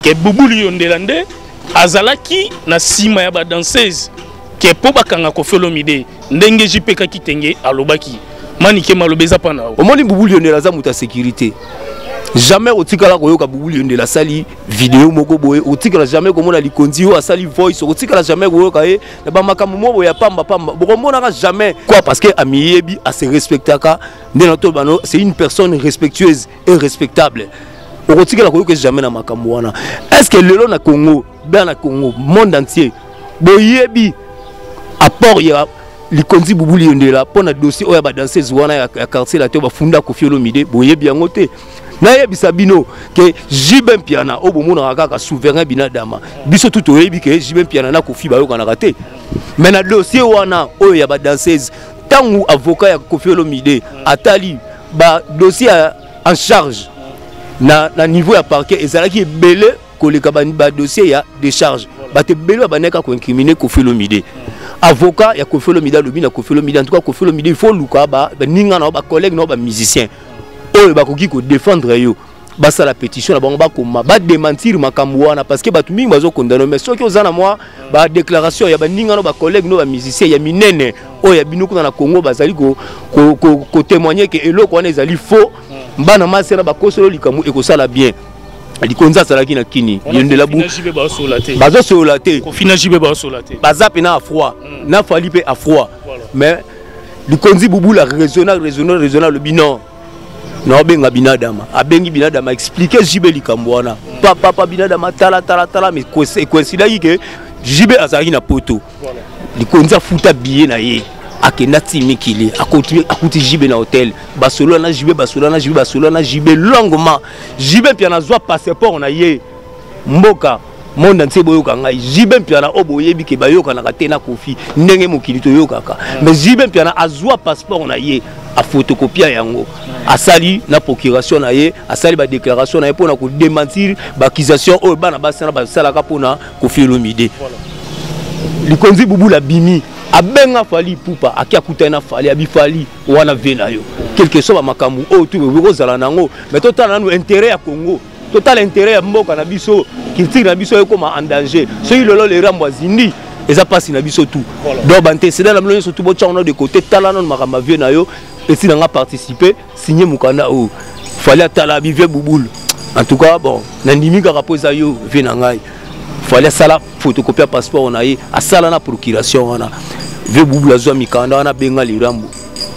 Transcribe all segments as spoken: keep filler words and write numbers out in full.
que Boubouli Yondelande azalaki na sima ya ba danseuse que po bakanga Koffi Olomide ndenge J P K kitenge alobaki manike malobeza pana au moni Boubouli Yondela za muta sécurité jamais otikala koyoka Boubouli Yondela sali vidéo moko boye otikala jamais komona likondi yo asali voice otikala jamais koyoka e na ba makambo mo ya pamba pamba bokomona jamais quoi parce que amiyebi a se respectaka ndenato bano c'est une personne respectueuse et respectable otikala koyoka jamais na makambo wana est-ce que lelo na Congo bien na Congo monde entier boyebi apport ya likondi Boubouli Yondela pour na dossier oya ba danseuse wana ya quartier la te ba funda Koffi Olomide boyebi yango te na yebisa bino que Jibem Piana obomona kaka souverain binadama biso tout oyebi que Jibem Piana na Koffi bayoka na raté mais na dossier wana oyo ya ba danseuse tangu avocat ya Koffi Olomide atali ba dossier en charge na na niveau ya parquet ezalaki belé koleka ba dossier ya décharge ba te belé ba neka ko incriminer Koffi Olomide avocat ya Koffi Olomide lobi na Koffi Olomide en tout cas Koffi Olomide il faut luka ba ninga na ba collègue na ba musicien oyo bakoki ko défendre yo basa la pétition na bango bakoma ba démentir makambo wana parce que batu mingi bazo condamner mais soki ozana moi ba déclaration ya ba ninga no ba collègue no ba musicien ya minene oyo ya bino kuna na Congo bazali ko ko, ko, ko témoigner que eloko wana ezali faux mbana masera ba kosolo likamu ekosala bien likonza salaki na kini Yondela bu bazo solate Koffi na Jibe ba solate baza pena à froid na fali pe à froid mais likonzi Bouboula raisonnable raisonnable raisonnable binon non benga binadama abengi binadama expliquer Jibe likambo wana papa papa binadama tala tala tala mais coïncida que Jibe azali na poto likonza futa billet na ye akenda timikili akuti akuti Jibe na hôtel basolo na Jibe basolo na Jibe basolo na Jibe longuement Jibe pia na zwa passeport na ye mboka monde entier boyoka ngai Jibe pia na oboyebi ke bayoka na katena Koffi ndenge mokili to yokaka mais Jibe pia na azwa passeport na ye a photocopie yango asali na procuration na ye asali ba déclaration na ye pour na ko démentir ba accusation o bana basana ba sala ka pona Koffi Olomide likonzi Bouboula bimi abenga fali pupa akia kutana fali abifali wana vena yo quelque chose ba makambu o tu bo zala nango mais total na intérêt ya Congo total intérêt ya mboka na biso culture na biso ekoma en danger so ilolo le rambo zindi eza pasi na biso tout donc bante c'est dans la mlonyo surtout bo tchana de côté talana makamba vie na yo et si n'a participé signer mukanda o fallait tala bive Bouboule en tout cas bon nandimi ka raposa yo venangai fallait sala photocopie passeport na ye a sala na procuration wana ve Bouboule azwa mikanda wana benga lirambo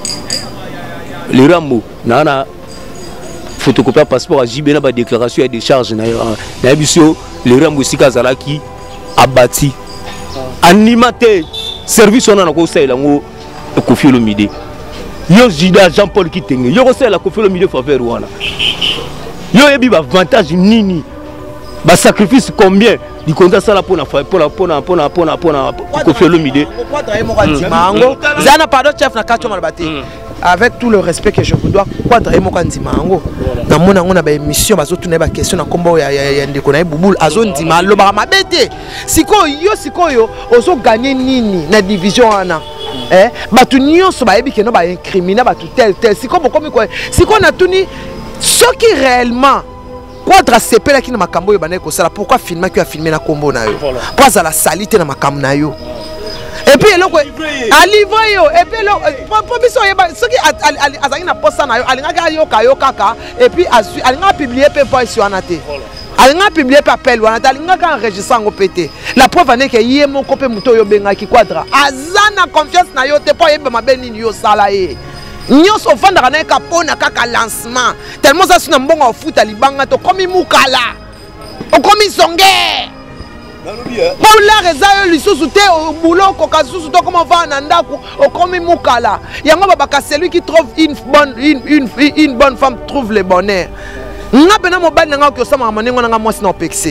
lirambo na na photocopie passeport a Jibe na ba déclaration et décharge na na biso lirambo sika zalaki abati animateur service on a ko sala ngo Koffi Olomide yo Jida Jean-Paul Kitenge yo ko la Koffi Olomide faveur wana yo yebi ba avantage nini ba sacrifice combien di konza sala pona pona pona pona pona pona Koffi Olomide mango zana pardon chef na kacho malabati avec tout le respect que je vous dois quadra et mokandi mango na mona ngona ba émission bazo tuna ba question na kombo ya ya ndeko na Bouboule azo ndima lo ba mabete siko yo siko yo ozo gagner nini na division wana eh batu nyonso ba yebi ke no ba incriminer batu tel tel siko bokomi ko siko na tuni ce qui réellement quadra sepela ki na makambo yo bana ko sala pourquoi filmer que a filmer na kombo na yo pas à la salite na makambo na yo et puis eloko a livré yo et puis eloko promission yeba ce qui azali na posta na yo alinga yo ka yo kaka et puis alinga publier pe voice wana te alinga publier pe appel wana te alinga ka enregistrer ngo pété la preuve ane ke yé mon kopé muto yo benga ki quadra azana confiance na yo te po yeba mabeni yo sala ye nyonso fanda na ka pona kaka lancement tellement ça sina mbongo futa libanga to komi mukala o komi songe bon là rezayo lisusu te au boulot koka susu to comment va na ndako o komi mukala yango babaka celui qui trouve une bonne une une une bonne femme trouve le bonheur nga bena mobali nga ko sama manengo nga mwasi na opexé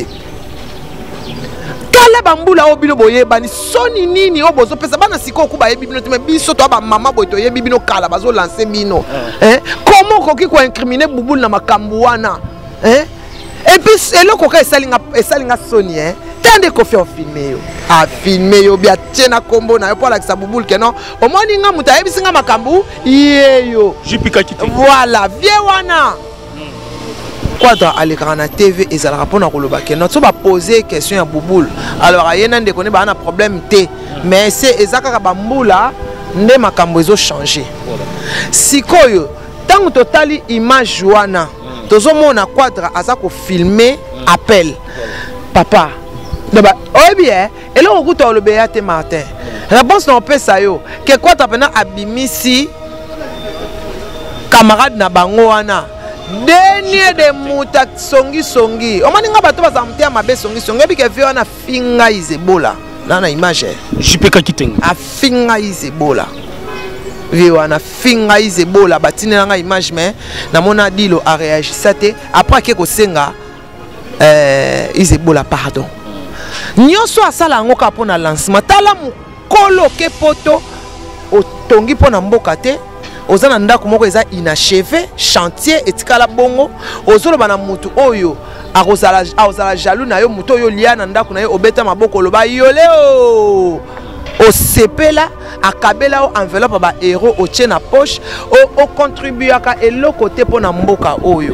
kala bambula obilo boyeba ni soni nini obozo pesa bana siko ku ba yebi bino te biso to ba mama boy to yebi bino kala bazo lancer bino hein comment koki ko incriminer Bouboule na makambu wana hein et puis eloko ka esalinga esalinga soni hein tande ko faire filmer yo a filmer yo bia tiena kombo na yo pour la kisa Bouboule ke non au moins ninga muta yebi singa makambu yeyo jipika kiti voilà vie wana Quadra alekaka na T V ezalaka mpona koloba ke notre so baposer question ya Bouboule alors aye na ndeko ne ba na problème te mais c'est ezaka bambula nde makambo ezo changer sikoyo tango totali image wana tozomona Quadra aza ko filmer appel papa deba oyebi eh eloko kuta olobeya te Martin réponse na opesa yo ke Quadra pena abimisi camarade na bango wana dernier de muta songi songi omani nga bato baza mtia mabe songi songi ebi ke wana finga izebola na image jipeka kiteng afinga izebola viwa na finga izebola batine nga image mais na mona dilo a réagissé te après ke ko senga euh izebola pardon nyonso asala ngo ka pona lancement tala mukolo ke poto otongi pona mboka te ozana ndako moko eza inachevé chantier etikala bongo ozoloba na mutu oyo akozala akozala jaloux na yo mutu oyo lia na ndako na yo obeta maboko loba yoleo osepela akabela o enveloppe ba héros otie na poche o o contribuaka eloko te pona mboka oyo.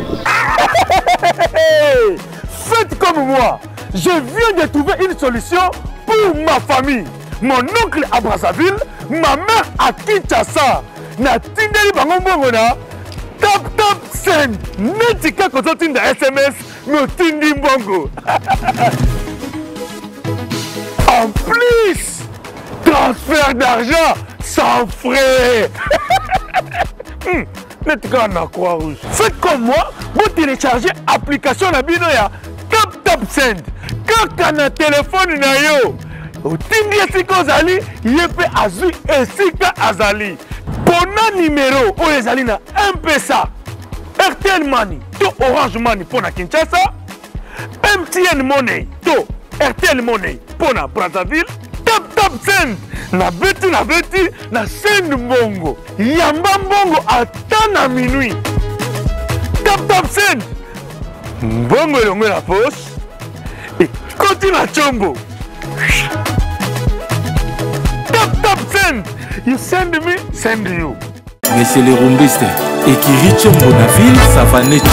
Faites comme moi, je viens de trouver une solution pour ma famille. Mon oncle à Brazzaville, ma mère à Kinshasa. Na tindeli bango mbongo na tap tap send netika kozo tinda S M S no tindi mbongo. En plus, transfert d'argent sans frais. hmm, netika na croix rouge. Faites comme moi, vous téléchargez l'application na bino ya tap tap send. Kaka na téléphone na yo. Tindi esika ozali, yepe azui esika azali. Pona numéro oyo ezali na M Pesa, Airtel Money to Orange Money pona Kinshasa, M T N Money to Airtel Money pona Brazzaville, tap tap send na beti na beti na send mbongo yamba mbongo ata na minuit. Tap tap send mbongo elongo na poche ekoti na chombo. Tap tap send. You send me, send you. Monsieur le Rumbiste, et qui riche Bonaville, ça va naître.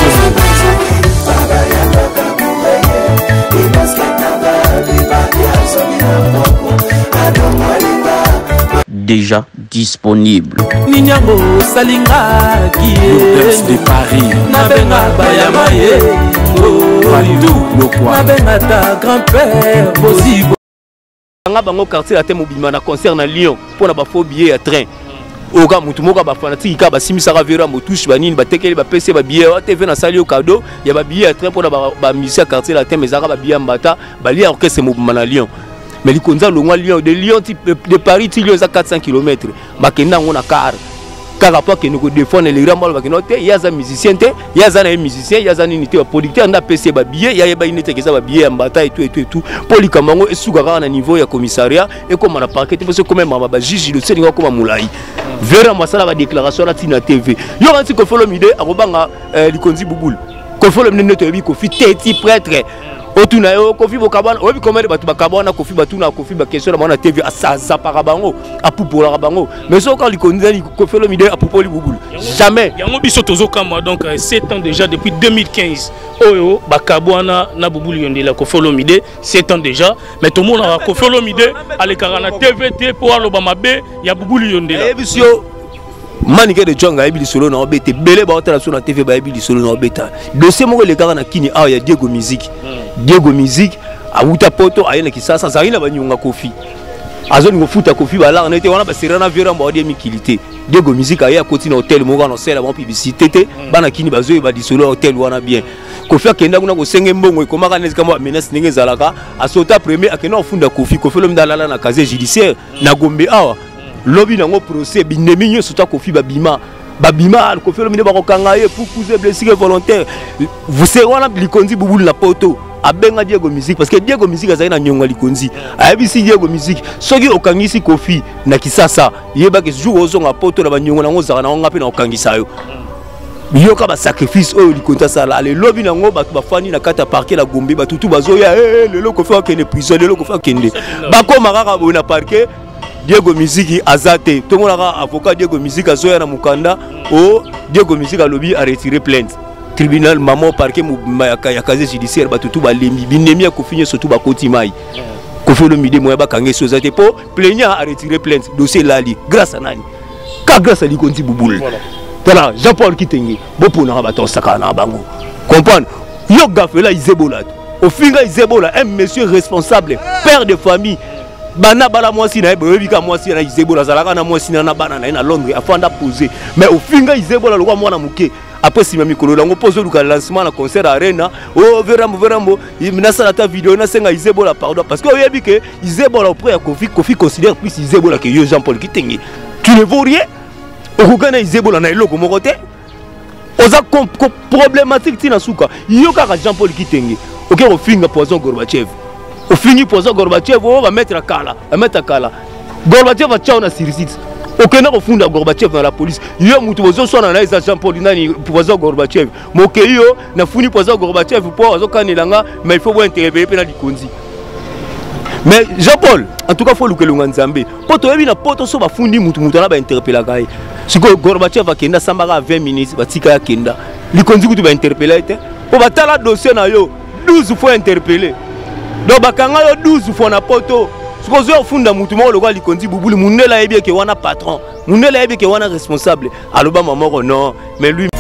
Déjà disponible. Ninyango Salinga qui est de Paris. Nabenga Bayamaye. Nabenga ta grand-père possible. nga bango quartier la thème obima na concert na Lyon pour na ba faux billet ya train oka mutu moka ba fanatique ka ba simisaka vera motushi banini ba tekeli ba P C ba billet wa T V na sali au cadeau ya ba billet ya train pour na ba musicien quartier la thème ezaka ba billet mbata ba lia orchestre mobima na Lyon mais likonza longwa Lyon de Lyon de Paris ti Lyon za quatre cents kilomètres ba kenda ngona car car rapport que nous défendre les grands ba kenote ya za musicien te ya za na musicien ya za ni unité ba producteur na P C ba billet ya ba unité ke za ba billet mbata et tout et tout et tout pour likamango esuka na niveau ya commissariat et comme na parquet parce que quand même ba juge le seni ko mulai vera masala ba déclaration na tina T V yo kanti ko follow mide akobanga likonzi Bouboule ko follow mide neto bi ko fi teti prêtre otuna yo kofi bokabana obi komele batu bakabana kofi batuna kofi ba question na T V asaza parabango apupola bango mais so quand likonzi ko follow mide apupoli Bouboule jamais yango biso tozokama donc sept ans déjà depuis deux mille quinze oyo bakabwana na Bouboule yondela ko follow mide sept ans déjà mais tout le monde a ko follow mide alekara na T V T pour aloba mabe ya Bouboule yondela ebisio manike de Djonga ebi solo na obete belé ba otala so na T V ba ebi solo na obeta dossier moko le kaka na kini a ya Diego Musique Diego Musique a uta poto ayena kisasa zarina banyunga kofi azoni ngofuta kofi bala na ete wana ba serana vera mba odi mikilité Diego Musique aya koti na hôtel moko na sela bon publicité te bana kini bazoye ba disolo hôtel wana bien kofi akenda kuna ko senge mbongo ekomaka nezi kama menace ninge zalaka asota premier akena ofunda kofi kofi lo mdalala na casier judiciaire na Gombe awa lobby nango procès binemi nyoso ta kofi babima babima kofi lo mine ba kokanga ye pour causer blessure volontaire vous serez wana likonzi Bouboule na poto abenga Diego Musique parce que Diego Musique azali na nyonga likonzi ayebisi Diego Musique soki okangisi kofi na kisasa yeba ke jour ozonga poto na banyongo nango zaka na ngape na okangisa yo yoka ba sacrifice oyo likonta sala le lobby nango batu bafani na kata parquet la Gombe batutu bazoya eh lelo kofi akende prison lelo kofi akende bakoma kaka bona parquet Diego Musique azate tout le monde avocat Diego Musique azoya na mukanda o Diego Musique a lobby a retiré plainte tribunal maman parquet ya casier judiciaire batutu balembi binemi ya kofinye surtout bakoti mai Koffi Olomide moya bakange sozate po plaignant a retiré plainte dossier lali grâce à nani ka grâce à Likondi Bouboul voilà Jean-Paul Kitenge bopo na bato saka na bango comprendre yo gafela izebola au finga izebola un monsieur responsable père de famille bana bala mwasi na ebe bika mwasi na izebola zalaka na mwasi na bana na na Londres afanda poser mais au finga izebola lokwa mwana muke après si mami kolo lango pozo luka lancement na concert arena oh verambo verambo minasa na ta vidéo na senga izebola pardon parce que oyebi que izebola auprès ya Koffi Koffi considère plus izebola que yo Jean-Paul Kitenge tu ne vaux rien okugana izebola na eloko moko te oza problématique tina suka yo kaka Jean-Paul Kitenge ok ofinga poison Gorbachev ofingi poison Gorbachev o va mettre kala va mettre kala Gorbachev va tchao na sirisite ok na kofunda Gorbachev na la police yo mutu bozo sona na isa Jean-Paul nani poison Gorbachev moke yo na funi poison Gorbachev po azo kanelanga mais il faut voir intervenir pe na Likondi mais Jean-Paul en tout cas faut lukelunga nzambe poto yebi na poto so bafundi mutu mutu na ba interpeller kai siko Gorbachev akenda sambaka vingt minutes batika akenda Likondi kutu ba interpeller te po batala dossier na yo douze fois interpellé donc bakanga yo douze fois na poto siko zo funda mutu mo lokwa Likondi Bouboul munela yebi ke wana patron munela yebi ke wana responsable aloba mamoko non mais lui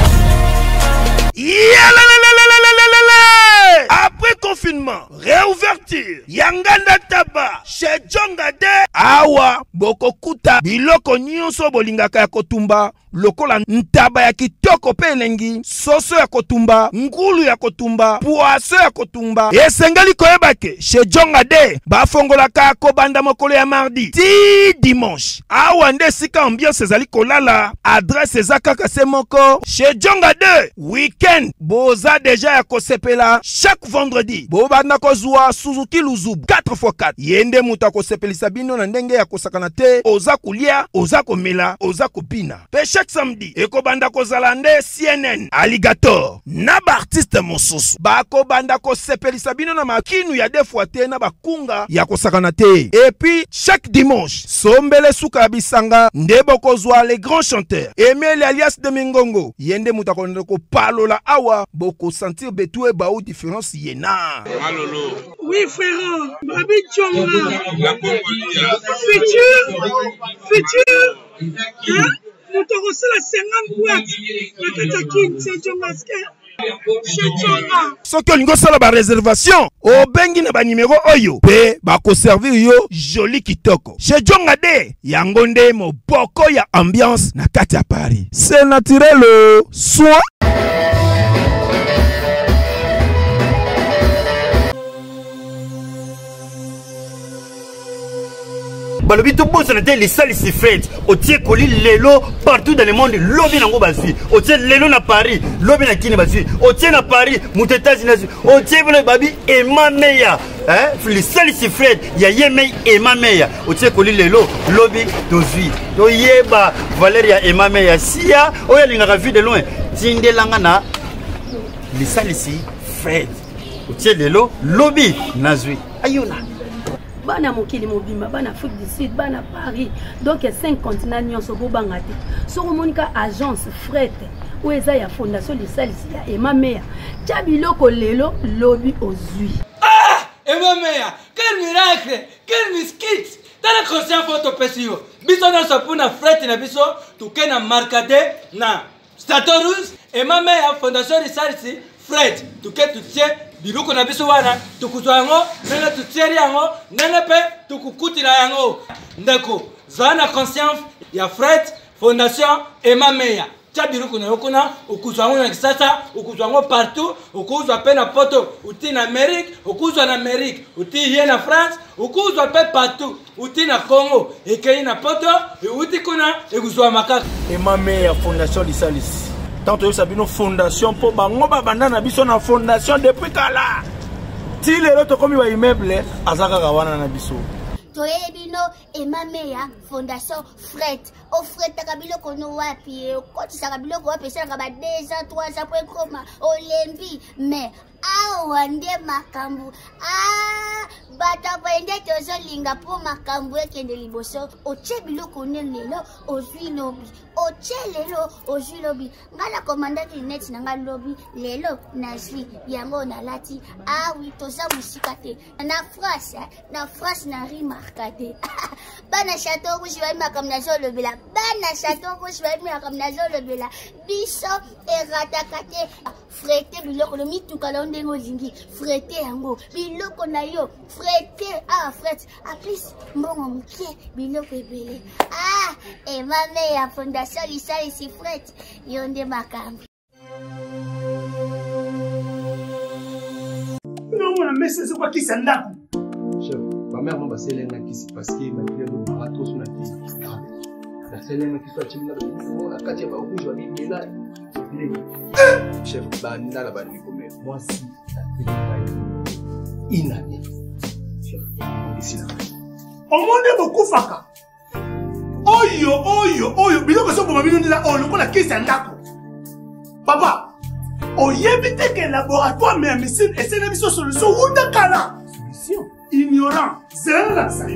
après confinement, réouverture, Yanganda Taba, chez Djongade, Awa, Bokokuta, Biloko Nyonso Bolingaka ya Kotumba, Lokola Ntaba ya Kitoko Pelengi, Soso ya Kotumba, Ngulu ya Kotumba, Poaso ya Kotumba, Esengali Koebake, chez Djongade, Bafongolaka Kobanda Mokolo ya mardi, ti dimanche, Awa nde sika ambiance ezali kolala, adresse ezaka Semoko, chez Djongade, weekend, Boza deja ya Kosepela, chaque vendredi bobanda kozwa Suzuki Luzubu quatre fois quatre yende mutu akosepelisa bino na ndenge ya kosakana te oza kulia oza komela oza kopina pe chaque samedi ekobanda kozala nde C N N Alligator na ba artiste mosusu bakobanda kosepelisa bino na makinu ya deux fois te na bakunga ya kosakana te et puis chaque dimanche sombele suka bisanga nde bokozwa les grands chanteurs Emile alias de Mingongo yende mutu akonde ko palola awa boko sentir betou e baou différence yena. Malolo. Oui frère, Babi Tchonga. Futur, futur. Hein? Nous te recevons la cinquante boîtes. La Katakin, c'est Tchongaske. Soki olingo sala ba réservation obengi na ba numéro oyo pe ba ko servir yo joli kitoko chez Djongade yango nde moboko ya ambiance na kati ya Paris c'est naturel soin. Balobi to bosse na les salles si fête au tie koli lelo partout dans le monde lobi nango bazui au tie lelo na Paris lobi na kini bazui au tie na Paris mutetazi na au tie bolo babi et ma meya hein les salles si fête ya yemei et ma meya au tie koli lelo lobi dozui to yeba Valeria et ma meya sia oya linga vu de loin tindelanga na les salles si fête au tie lelo lobi nazui ayona bana mokili mobima bana Afrique du Sud bana Paris donc cinq continents nyonso bobanga te so monika agence fret ou eza ya fondation de salisi ya Emma Meya tia biloko lelo lobi ozui ah Emma Meya quel miracle quel miskit tala conscient photo pesio biso na sapuna fret na biso tukena markade na Statorus Emma Meya fondation de salisi fret tuke tutie biloko na biso wana tukuzwa yango nene tutieri yango nene pe tukukutila yango ndeko zana conscience ya Fred Fondation Emma Meya tia biloko na yokona ukuzwa yango na kisasa ukuzwa yango partout ukuzwa pe na poto uti na Amérique ukuzwa na Amérique uti hier na France ukuzwa pe partout uti na Congo ekei na poto uti kuna ekuzwa makaka Emma Meya Fondation Lisalis tant que sabino fondation pour bango babanda na biso na fondation depuis kala ti lelo to komi ba immeuble azaka kawana na biso toye bino Emma Meya Fondation Fret o Fret takabilo kono wapi ko tisaka biloko wapi sanga ba deux ans trois ans point koma olembi mais awa nde makambu ah Bata bende tozolinga po makambo ekende liboso. Oche biloko ne lelo ozwi lobi. Oche lelo ozwi lobi. Ngala komandaki net na nga lobi lelo nazwi yango na lati. Ah oui toza musika te. Na France, na France na remarka te. Bana Château Rouge ba makam na zo lobela. Bana Château Rouge ba makam na zo lobela. Biso erataka te. Frete biloko lo mituka lo ndengo zingi. Frete yango biloko na yo. Frete ah frete. A plus mbongo mke biloko ebele. Ah et ma mère fondation lisa ici frete. Yonde makambi. Non mon mais c'est quoi qui s'endako. Chef, ma mère m'a passé l'un qui s'est parce que ma fille a barato sur la tête. La seule qui soit timide la katia ba rouge va bien là. Chef, bah n'a la bande comme moi si ça fait inane. Chef, ici là. Au monde beaucoup faka. Oyo oyo oyo biloko so boma bino ndila olo kola kisi ndako. Papa, oyebite que laboratoire mais médecine et c'est une solution ou de kala. Solution ignorant, c'est la ça.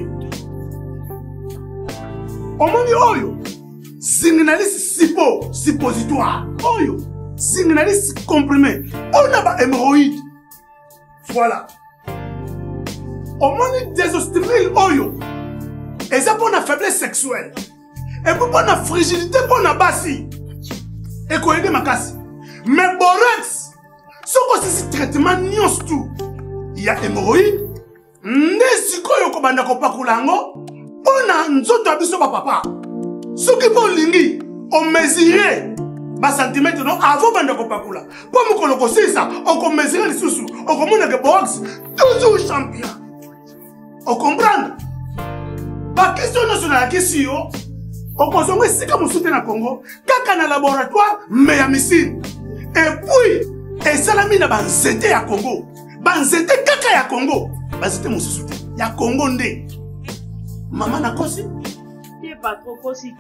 Au monde oyo signaliste sipo suppositoire oyo signaliste comprimé on a ba hémorroïde voilà au monde désostérile oyo et ça pour la faiblesse sexuelle et pour la fragilité pour la bassi et quoi aider ma casse mais borax ce que c'est traitement nions tout il y a hémorroïde ndesiko yo ko banda ko pakulango on a nzoto abiso ba papa ce qui pour lingi on mesurait bas centimètres non avant bande ko pakula pour me koloko ça on ko mesurer les sous on commande que box toujours champion on comprend ba question nationale question on consomme si comme soutien na Congo kaka na laboratoire mais ya missile et puis et salami na banzete ya Congo banzete kaka ya Congo banzete mususu ya Congo ndé maman na kosi pas trop possible.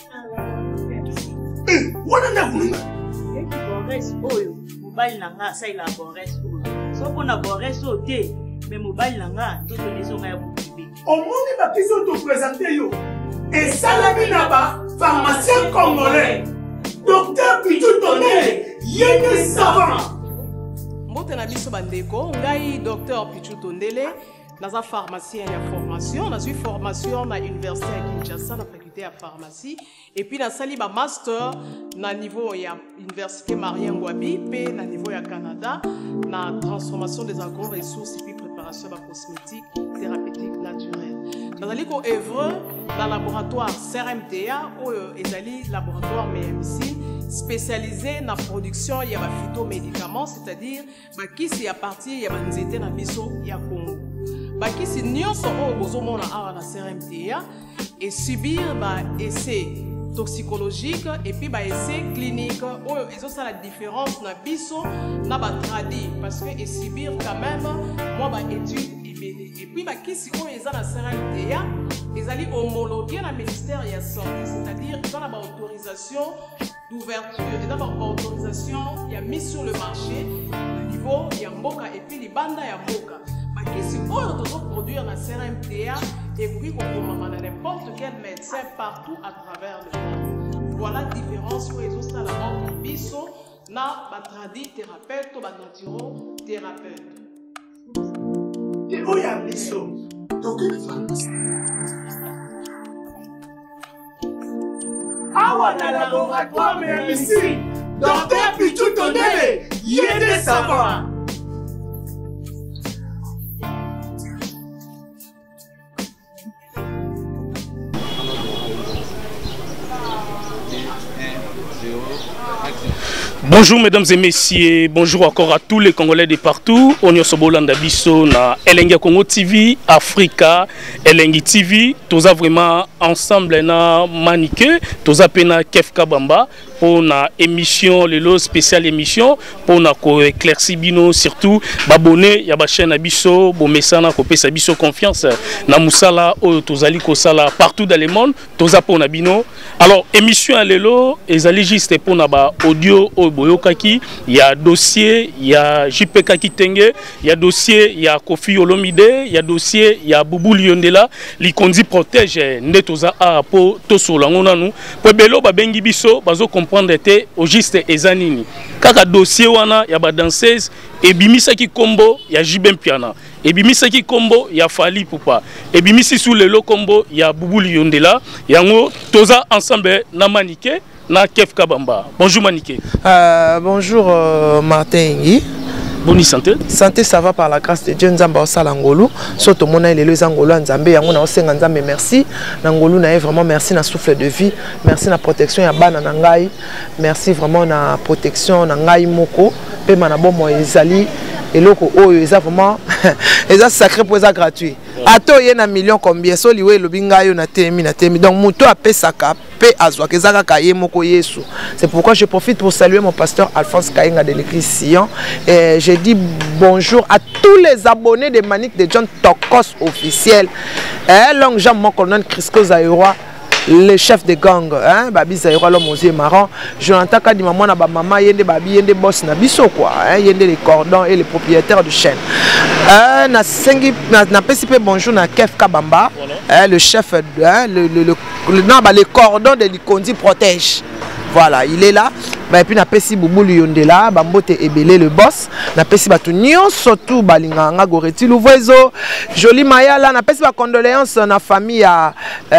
Eh, wana na kununga. Eh, Boris oyo, mobile nanga ça il a Boris oyo. So qu'on a Boris au thé, mais mobile nanga tout les gens ya boubi. Au monde ba question te présenter yo. Et salami naba, pharmacien congolais. Docteur Pitou Tondele, yene savant. Mbote na biso bandeko, ngai docteur Pitou Tondele. Dans un pharmacien de formation, dans une formation à l'université à Kinshasa, dans la faculté de pharmacie, et puis dans un master dans niveau de l'université Marien Ngouabi, puis dans niveau du Canada, dans la transformation des agro-ressources et puis préparation de la cosmétique thérapeutique naturelle. Dans un œuvre dans le laboratoire C R M T A, ou le laboratoire M M C, spécialisé dans la production de phytomédicaments, c'est-à-dire qui c'est à partir de la dans le Congo. Baki si nyonso o bozomona awa na C R M T A et subir ba essai toxicologique et puis ba essai clinique oyo ezosa la différence na biso na ba tradi parce que et subir quand même moi ba étude ebele et puis baki si oyo eza na C R M T A ezali homologué na ministère ya santé, c'est-à-dire ils ont la autorisation d'ouverture et d'abord autorisation il y a mis sur le marché au niveau ya mboka et puis libanda ya mboka. Si on doit produire la C R M T A et puis qu'on n'importe quel médecin partout à travers le monde. Voilà la différence pour les autres à la mort de biso na batradi thérapeute ou batnaturo thérapeute. Et où y a biso? Donc awa na laboratoire mais ici docteur Pitou Tondele yene savant. Bonjour mesdames et messieurs, bonjour encore à tous les Congolais de partout. On est sur Bolanda Bisso na Elengi Congo T V, Africa, Elengi T V. Tous vraiment ensemble na maniqué, tous pena Kef Kabamba pour na émission, le lot spécial émission pour na ko éclairci bino surtout babonné ya ba chaîne Bisso, bo mesana ko pesa Bisso confiance na musala o tous ali ko sala partout dans le monde, tous pour na bino. Alors émission à lelo ezali juste pour na ba audio o boyokaki, il y a dossier, il y a J P K Kitenge, il y a dossier, il y a Kofi Olomide, il y a dossier, il y a Boubou Liondela, li kondi protège ndetoza a po to solangona nous. Po belo ba bengi biso bazo comprendre te au juste ezanini. Kaka dossier wana ya ba danseuse et bimisa ki kombo ya Jibem Piana. Et bimisa ki kombo ya Fali Poupa. Et bimisi sous le lo kombo ya Boubou Liondela. Yango toza ensemble na Maniké na Kef Kabamba. Bonjour Maniké. Euh, bonjour euh, Martin Ngi. Bonne santé. Santé, ça va par la grâce de Dieu. Nzamba osala ngolu. Soto mona ile leza ngolu nzambe yango na osenga nzambe merci. Na ngolu na vraiment merci na souffle de vie. Merci na protection ya bana na ngai. Merci vraiment na protection na ngai moko. Pe mana bomo ezali eloko oyo eza vraiment eza sacré pour eza gratuit. Ato ye na million combien so liwe lobinga yo na temi na temi. Donc muto apesaka pe azwa kezaka kaye moko Yesu. C'est pourquoi je profite pour saluer mon pasteur Alphonse Kainga de l'église Sion. Et je dis bonjour à tous les abonnés de Manique de John Tokos officiel. Et long Jean mon colonel Crisco Zaïroa, le chef de gang, hein, Babi Zaïroa l'homme aux yeux marrants. Jonathan Kadi maman na ba maman yende babi yende boss na biso quoi, hein, yende les cordons et les propriétaires de chaîne. Euh, na sengi na, na pesipe bonjour na Kef Kabamba, hein, le chef, hein, le le le, le non, bah, les cordons de Likondi protège. Voilà, il est là. Bah, et puis na pesi Boubou Liondela, Bambote Ebele le boss. Na pesi batu nyon surtout balinganga goreti louvezo. Joli Maya là, na pesi ba condoléances na famille ya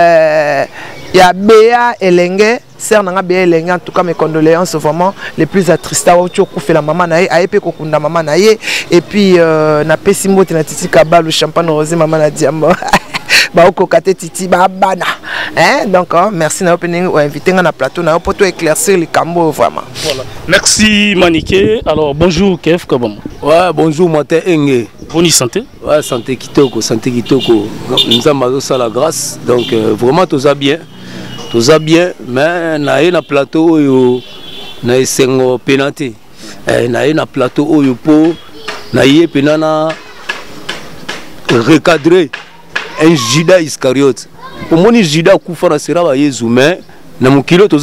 euh ya Béa Elenge, sœur nanga Béa Elenge, en tout cas mes condoléances vraiment les plus attristes au tchoku fait la maman nae, aepe kokunda maman nae et puis euh, na pesi mbote na titi kaba le champagne rosé maman na diamant. Bah au kokate titi ba bana hein donc hein, merci na opening ou invité na plateau na pour tout éclaircir les cambo vraiment. Voilà. Merci Maniké. Alors bonjour Kef Kabamba. Ouais, bonjour Martin Enge. Bonne santé. Ouais, santé kitoko, santé kitoko. Nous avons ça la grâce. Donc euh, vraiment tout ça bien. Tout ça bien mais na na plateau yo na esengo penalty. Eh na na plateau oyo po na yé penana recadrer un Judas Iscariote. Pour moi, Judas Koufara sera à Jésus, mais dans mon kilo,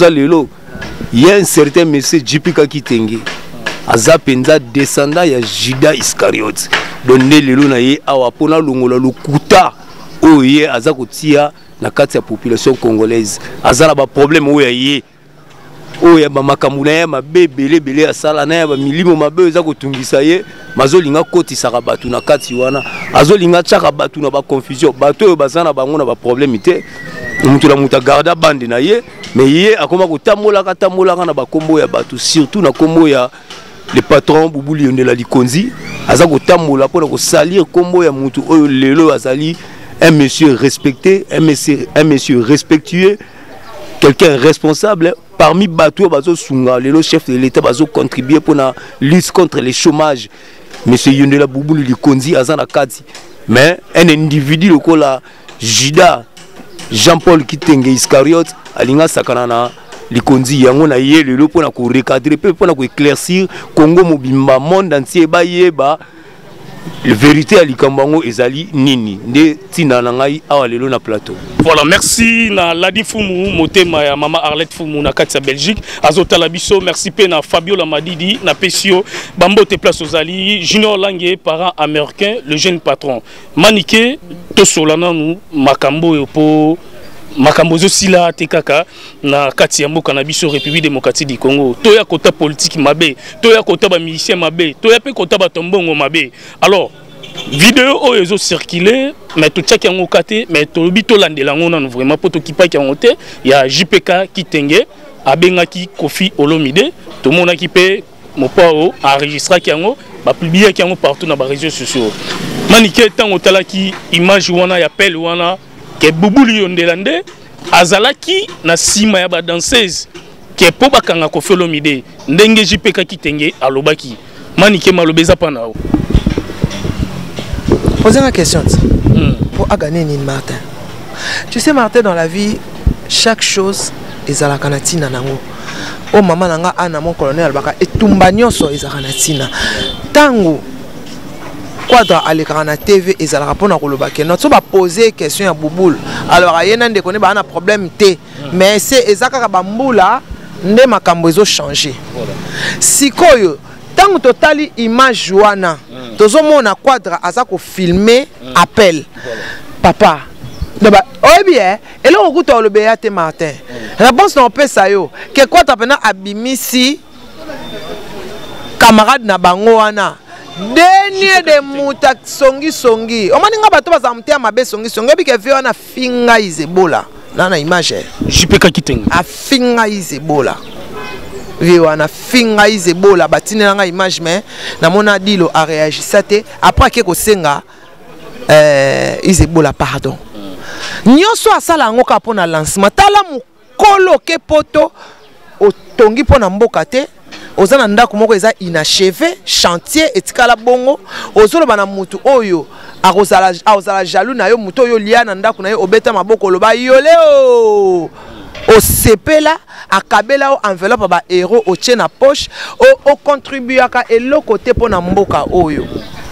il y a un certain monsieur J P K Kitenge. Azapenza descendant ya Judas Iscariote. Donc, Lelo na ye awapona longola lukuta oye azakotia na kati ya population congolaise. Azala ba problème oye ye. Oye ba makamuna ya mabe bele bele asala na ya ba milimo mabe ezakotungisa ye. Mazolinga koti sarabatu na kati wana azolinga chaka batu na ba confusion bato oyo bazana bango na ba problème ite mutu la muta garda bande na ye mais ye akoma kotambola katambola na ba kombo ya batu surtout na kombo ya le patron Boubou Liondela Likonzi aza kotambola pona ko salir kombo ya mutu oyo lelo azali un monsieur respecté un monsieur un monsieur respectueux quelqu'un responsable parmi bato bazo sunga lelo chef de l'état bazo contribuer pour la lutte contre le chômage. Monsieur Yondela Boubou Likonzi azana kati mais un individu lokola Judas Jean-Paul Kitenge Iscariote alinga sakana na Likonzi yango na ye lelo pona ko recadrer pe pona ko éclaircir Congo mobimba monde entier ba yeba la vérité à Likambango ezali nini nde tina na ngai awa lelo na plateau. Voilà, merci na Ladi Fumu motema ya mama Arlette Fumu na kati ya Belgique azota la biso merci pe na Fabio Lamadidi na Pesio Bambote place ozali Junior Langue parent américain le jeune patron Maniké to solana nous makambo yo po makambo zo sila te kaka na kati ya mboka na biso République démocratique du Congo to ya kota politique mabe to ya kota ba musicien mabe to ya pe kota ba tombongo mabe. Alors vidéo oyo ezo circuler mais to tchaki yango kate mais to bito landela ngona vraiment po to kipaki yango te ya J P K Kitenge abengaki Kofi Olomide to monaki pe mopao enregistraki yango ba publiaki yango partout na ba réseaux sociaux. Maniké tango talaki image wana ya pelle wana que Boubou Liondela nde azalaki na sima ya ba danseuse que po bakanga Kofi Olomide ndenge J P K Kitenge alobaki Maniké malobeza pana o. Posez la question mm. pour gagner Nine Martin. Tu sais Martin, dans la vie chaque chose est à la canatina nango. Oh maman nanga ana mon colonel baka etumba nyonso ezaka na tina. Tango Quadra aleka na T V ezala rapona koloba ke notre ba poser question ya Bouboul. Alors ayena ndeko ne ba na problème té mais c'est ezaka ka bambula nde makambo ezo changer sikoyo tango totali image wana tozomona quadre aza ko filmer appel papa Daba, oh bien, et là on goûte le béat et Martin. Réponse non peut ça yo. Que quoi t'as pena abimisi camarade na bango wana. Dernier de muta songi songi. O maninga bato bazamtia mabe songi songi bi ke vi wana finga izebola. Na na image. Jipeka kiteng. A finga izebola. Vi wana finga izebola batine nga image mais na mona dilo a réagi ça te après ke ko senga euh izebola pardon. Nyonso asala yango ka pona lancement tala mukolo ke poto otongi pona mboka te ozana ndako moko eza inachevé chantier etikala bongo ozoloba na mutu oyo akozala akozala jaloux na yo mutu oyo lia na ndako na yo obeta maboko loba yole o osepela akabela o enveloppe ba héros o tie na poche o contribuaka eloko te pona mboka oyo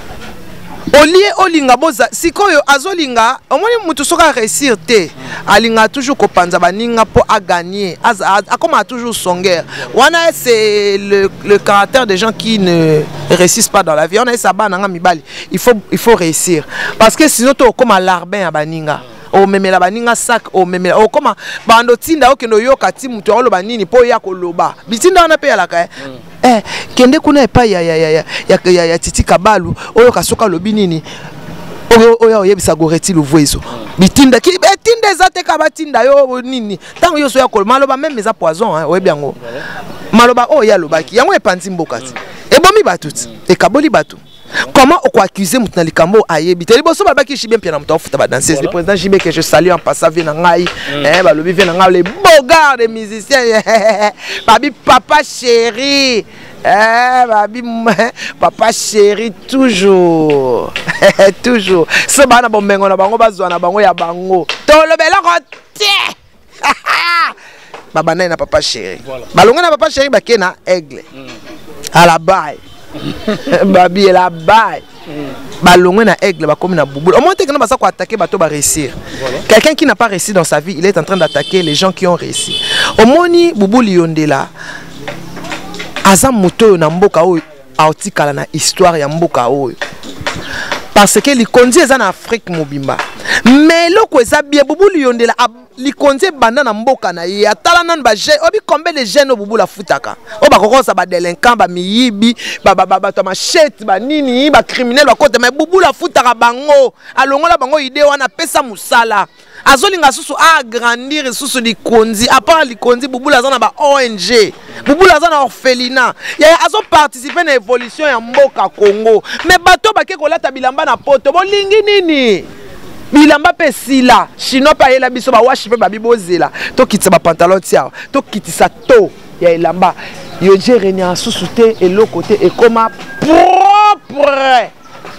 Olie olinga boza sikoyo azolinga omoni mutu soka réussir te alinga toujours kopanza baninga po a gagner a comme toujours songueur wana c'est le, le caractère des gens qui ne réussissent pas dans la vie on a ça bananga mibali il faut il faut réussir parce que sinon to comme larbin a baninga o memela baninga sac o memela o comme bando tinda okendo yoka ti mutu oloba nini po ya koloba bitinda wana pe yalaka eh eh kende kuna epa ya ya ya ya ya ya titi kabalu oyo kasoka lobi nini oyo oyo yebisa goreti luvoizo bitinda ki bitinda ezate ka batinda yo nini tango yo so ya kolma loba même eza poison hein oyebi yango maloba oyo ya lobaki yango epanzi mboka ti ebomi batuti ekaboli batu. Comment on peut accuser Moutna Likambo à Yébite? Les bosses balbaki chibien bien n'importe foot à danser. Le président Jibé que je salue en passant vient en aïe. Eh bah le vient en les beaux gars des musiciens. Babi papa chéri. Eh babi papa chéri toujours. Toujours. Ce bana bon mengo na bango bazwa na bango ya bango. To le bela rotier. Baba na papa chéri. Balonga na papa chéri bakena aigle. À la baille. Babi est là-bas. Balongwe na aigle, ba comme na boubou. Au moins, que nous allons attaquer, bateau va réussir. Quelqu'un qui n'a pas réussi dans sa vie, il est en train d'attaquer les gens qui ont réussi. Au moins, boubou lionde là. Azam moto na mboka o autikala na histoire ya mboka o. Parce que les conduits en Afrique mobimba. Mais le quoi ça bien boubou lionde là. Les conduits banda na mboka na ye atala nan ba je obi combien de jeunes boubou la futaka o ba kokosa ba délinquant ba miyibi ba ba ba to machette ba nini ba criminel ba kote mais boubou la futaka bango alongola bango idée wana pesa musala azolinga susu a agrandir susu li konzi à part li konzi boubou la zana ba O N G boubou la zana orphelinat ya azo participer na évolution ya mboka Congo mais bato ba ke kolata bilamba na poto bolingi nini bilamba pe sila chino pa yela biso ba washi pe ba bibozela to kitisa ba pantalon tia to kitisa to ya elamba yo jereni en sous-souté et l'autre côté et comme propre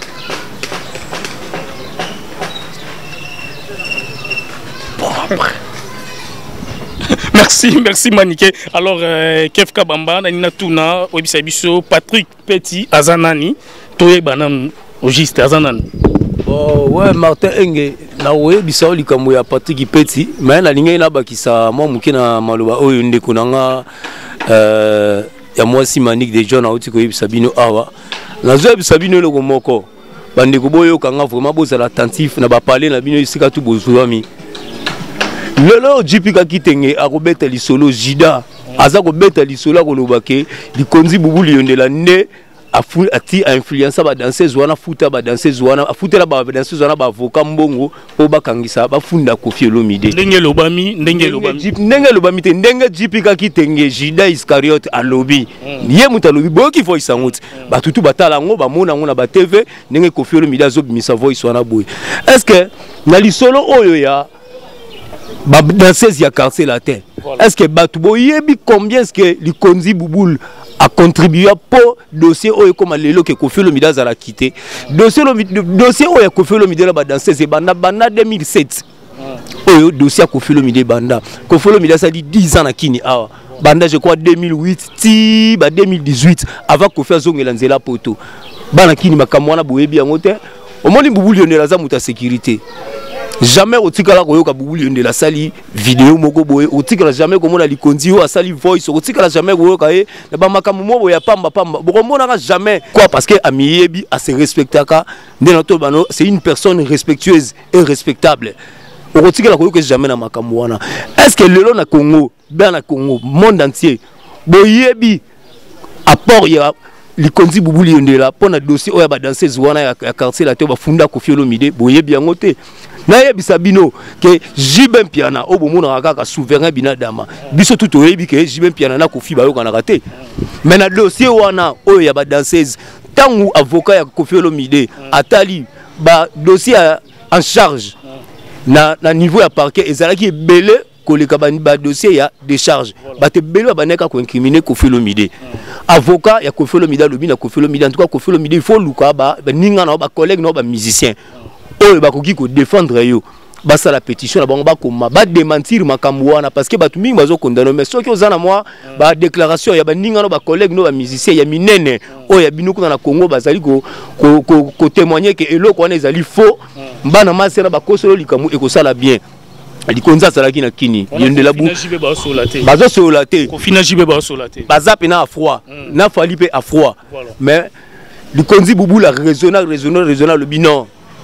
propre. Merci, merci Maniké. Alors, euh, Kev Kabamba, Nanina Tuna, Obisabiso, Patrick Petit, Azanani, Toye Banam, Ogiste, Azanani. Oh, ouais, Martin Enge, na oye bisao likambo ya Patrick Petit, mais na linga ina bakisa mo muke na maloba oyo ndeko nanga euh ya mwasi Manik de John auti ko yebisa bino awa. Na zo yebisa bino loko moko. Bandeko boyo kanga vraiment bozala attentif na ba parler na bino isika tu bozwami. Lelo jipika kitenge akobeta lisolo jida. Aza kobeta lisolo kolobake likonzi bubu liyondela nde afu ati influencer ba danseuse wana futa ba danseuse wana afutela ba danseuse wana ba avocat mbongo po bakangisa ba funda Koffi Olomide ndenge lobami ndenge lobami ndenge lobami te ndenge jipika kitenge Judas Iscariote alobi ye muta lobi boki voice anguti ba tutu batala ngo ba mona ngo na ba T V ndenge Koffi Olomide azobimisa voice wana boy est-ce que na lisolo oyo ya ba danseuse ya quartier latin est-ce que batu boyebi combien est-ce que likonzi buboul a contribué pour dossier oyo comme lelo que Koffi Olomide a quitté dossier dossier oyo Koffi Olomide la danseuse banda banda deux mille sept oyo dossier Koffi Olomide banda Koffi Olomide ça dit dix ans na kini awa banda je crois deux mille huit ti ba deux mille dix-huit avant Koffi azongela nzela poto bana kini makamwana boyebi yango te omoni bubu lionela za muta sécurité jamais otikala koyoka bubuli yonde la sali vidéo moko boye otikala jamais komona likonzi yo asali voice otikala jamais koyoka e na ba makambo mo ya pamba pamba bokomona jamais quoi parce que amiyebi a se respectaka ndena to bano c'est une personne respectueuse et respectable otikala koyoka jamais na makambo wana est-ce que lelo na Congo bien na Congo monde entier boyebi apport ya likonzi bubuli yonde la pona dossier oya ba danseuse wana ya quartier la to ba funda Koffi Olomide boyebi yango te na bisabino que Jibe Mpiana o bomona kaka souverain binadama biso tout oyebi que Jibe Mpiana na Koffi bayo kana raté mais na dossier wana oyo ya ba danseuse tangu avocat ya Koffi Olomide atali ba dossier en charge na na niveau ya parquet ezalaki belé koleka ba dossier ya décharge ba te belé ba neka ko incriminer Koffi Olomide avocat ya Koffi Olomide lobi na Koffi Olomide en tout cas Koffi Olomide il faut luka ba ninga na ba collègue na ba musicien oyo bakoki ko défendre yo basa la pétition na bango bakoma ba démentir makambo wana parce que batu mingi bazo condamner mais soki ozana moi ba déclaration ya ba ninga no ba collègue no ba musicien ya minene oyo ya binuku na Congo bazali ko ko ko témoigner que eloko wana ezali faux mbana masera ba kosolo likamu ekosala bien likonza salaki na kini yendela bu bazo solate ko fina jibe ba solate baza pena à froid na fali pe à froid mais likonzi bubu la raisonner raisonner raisonner le binon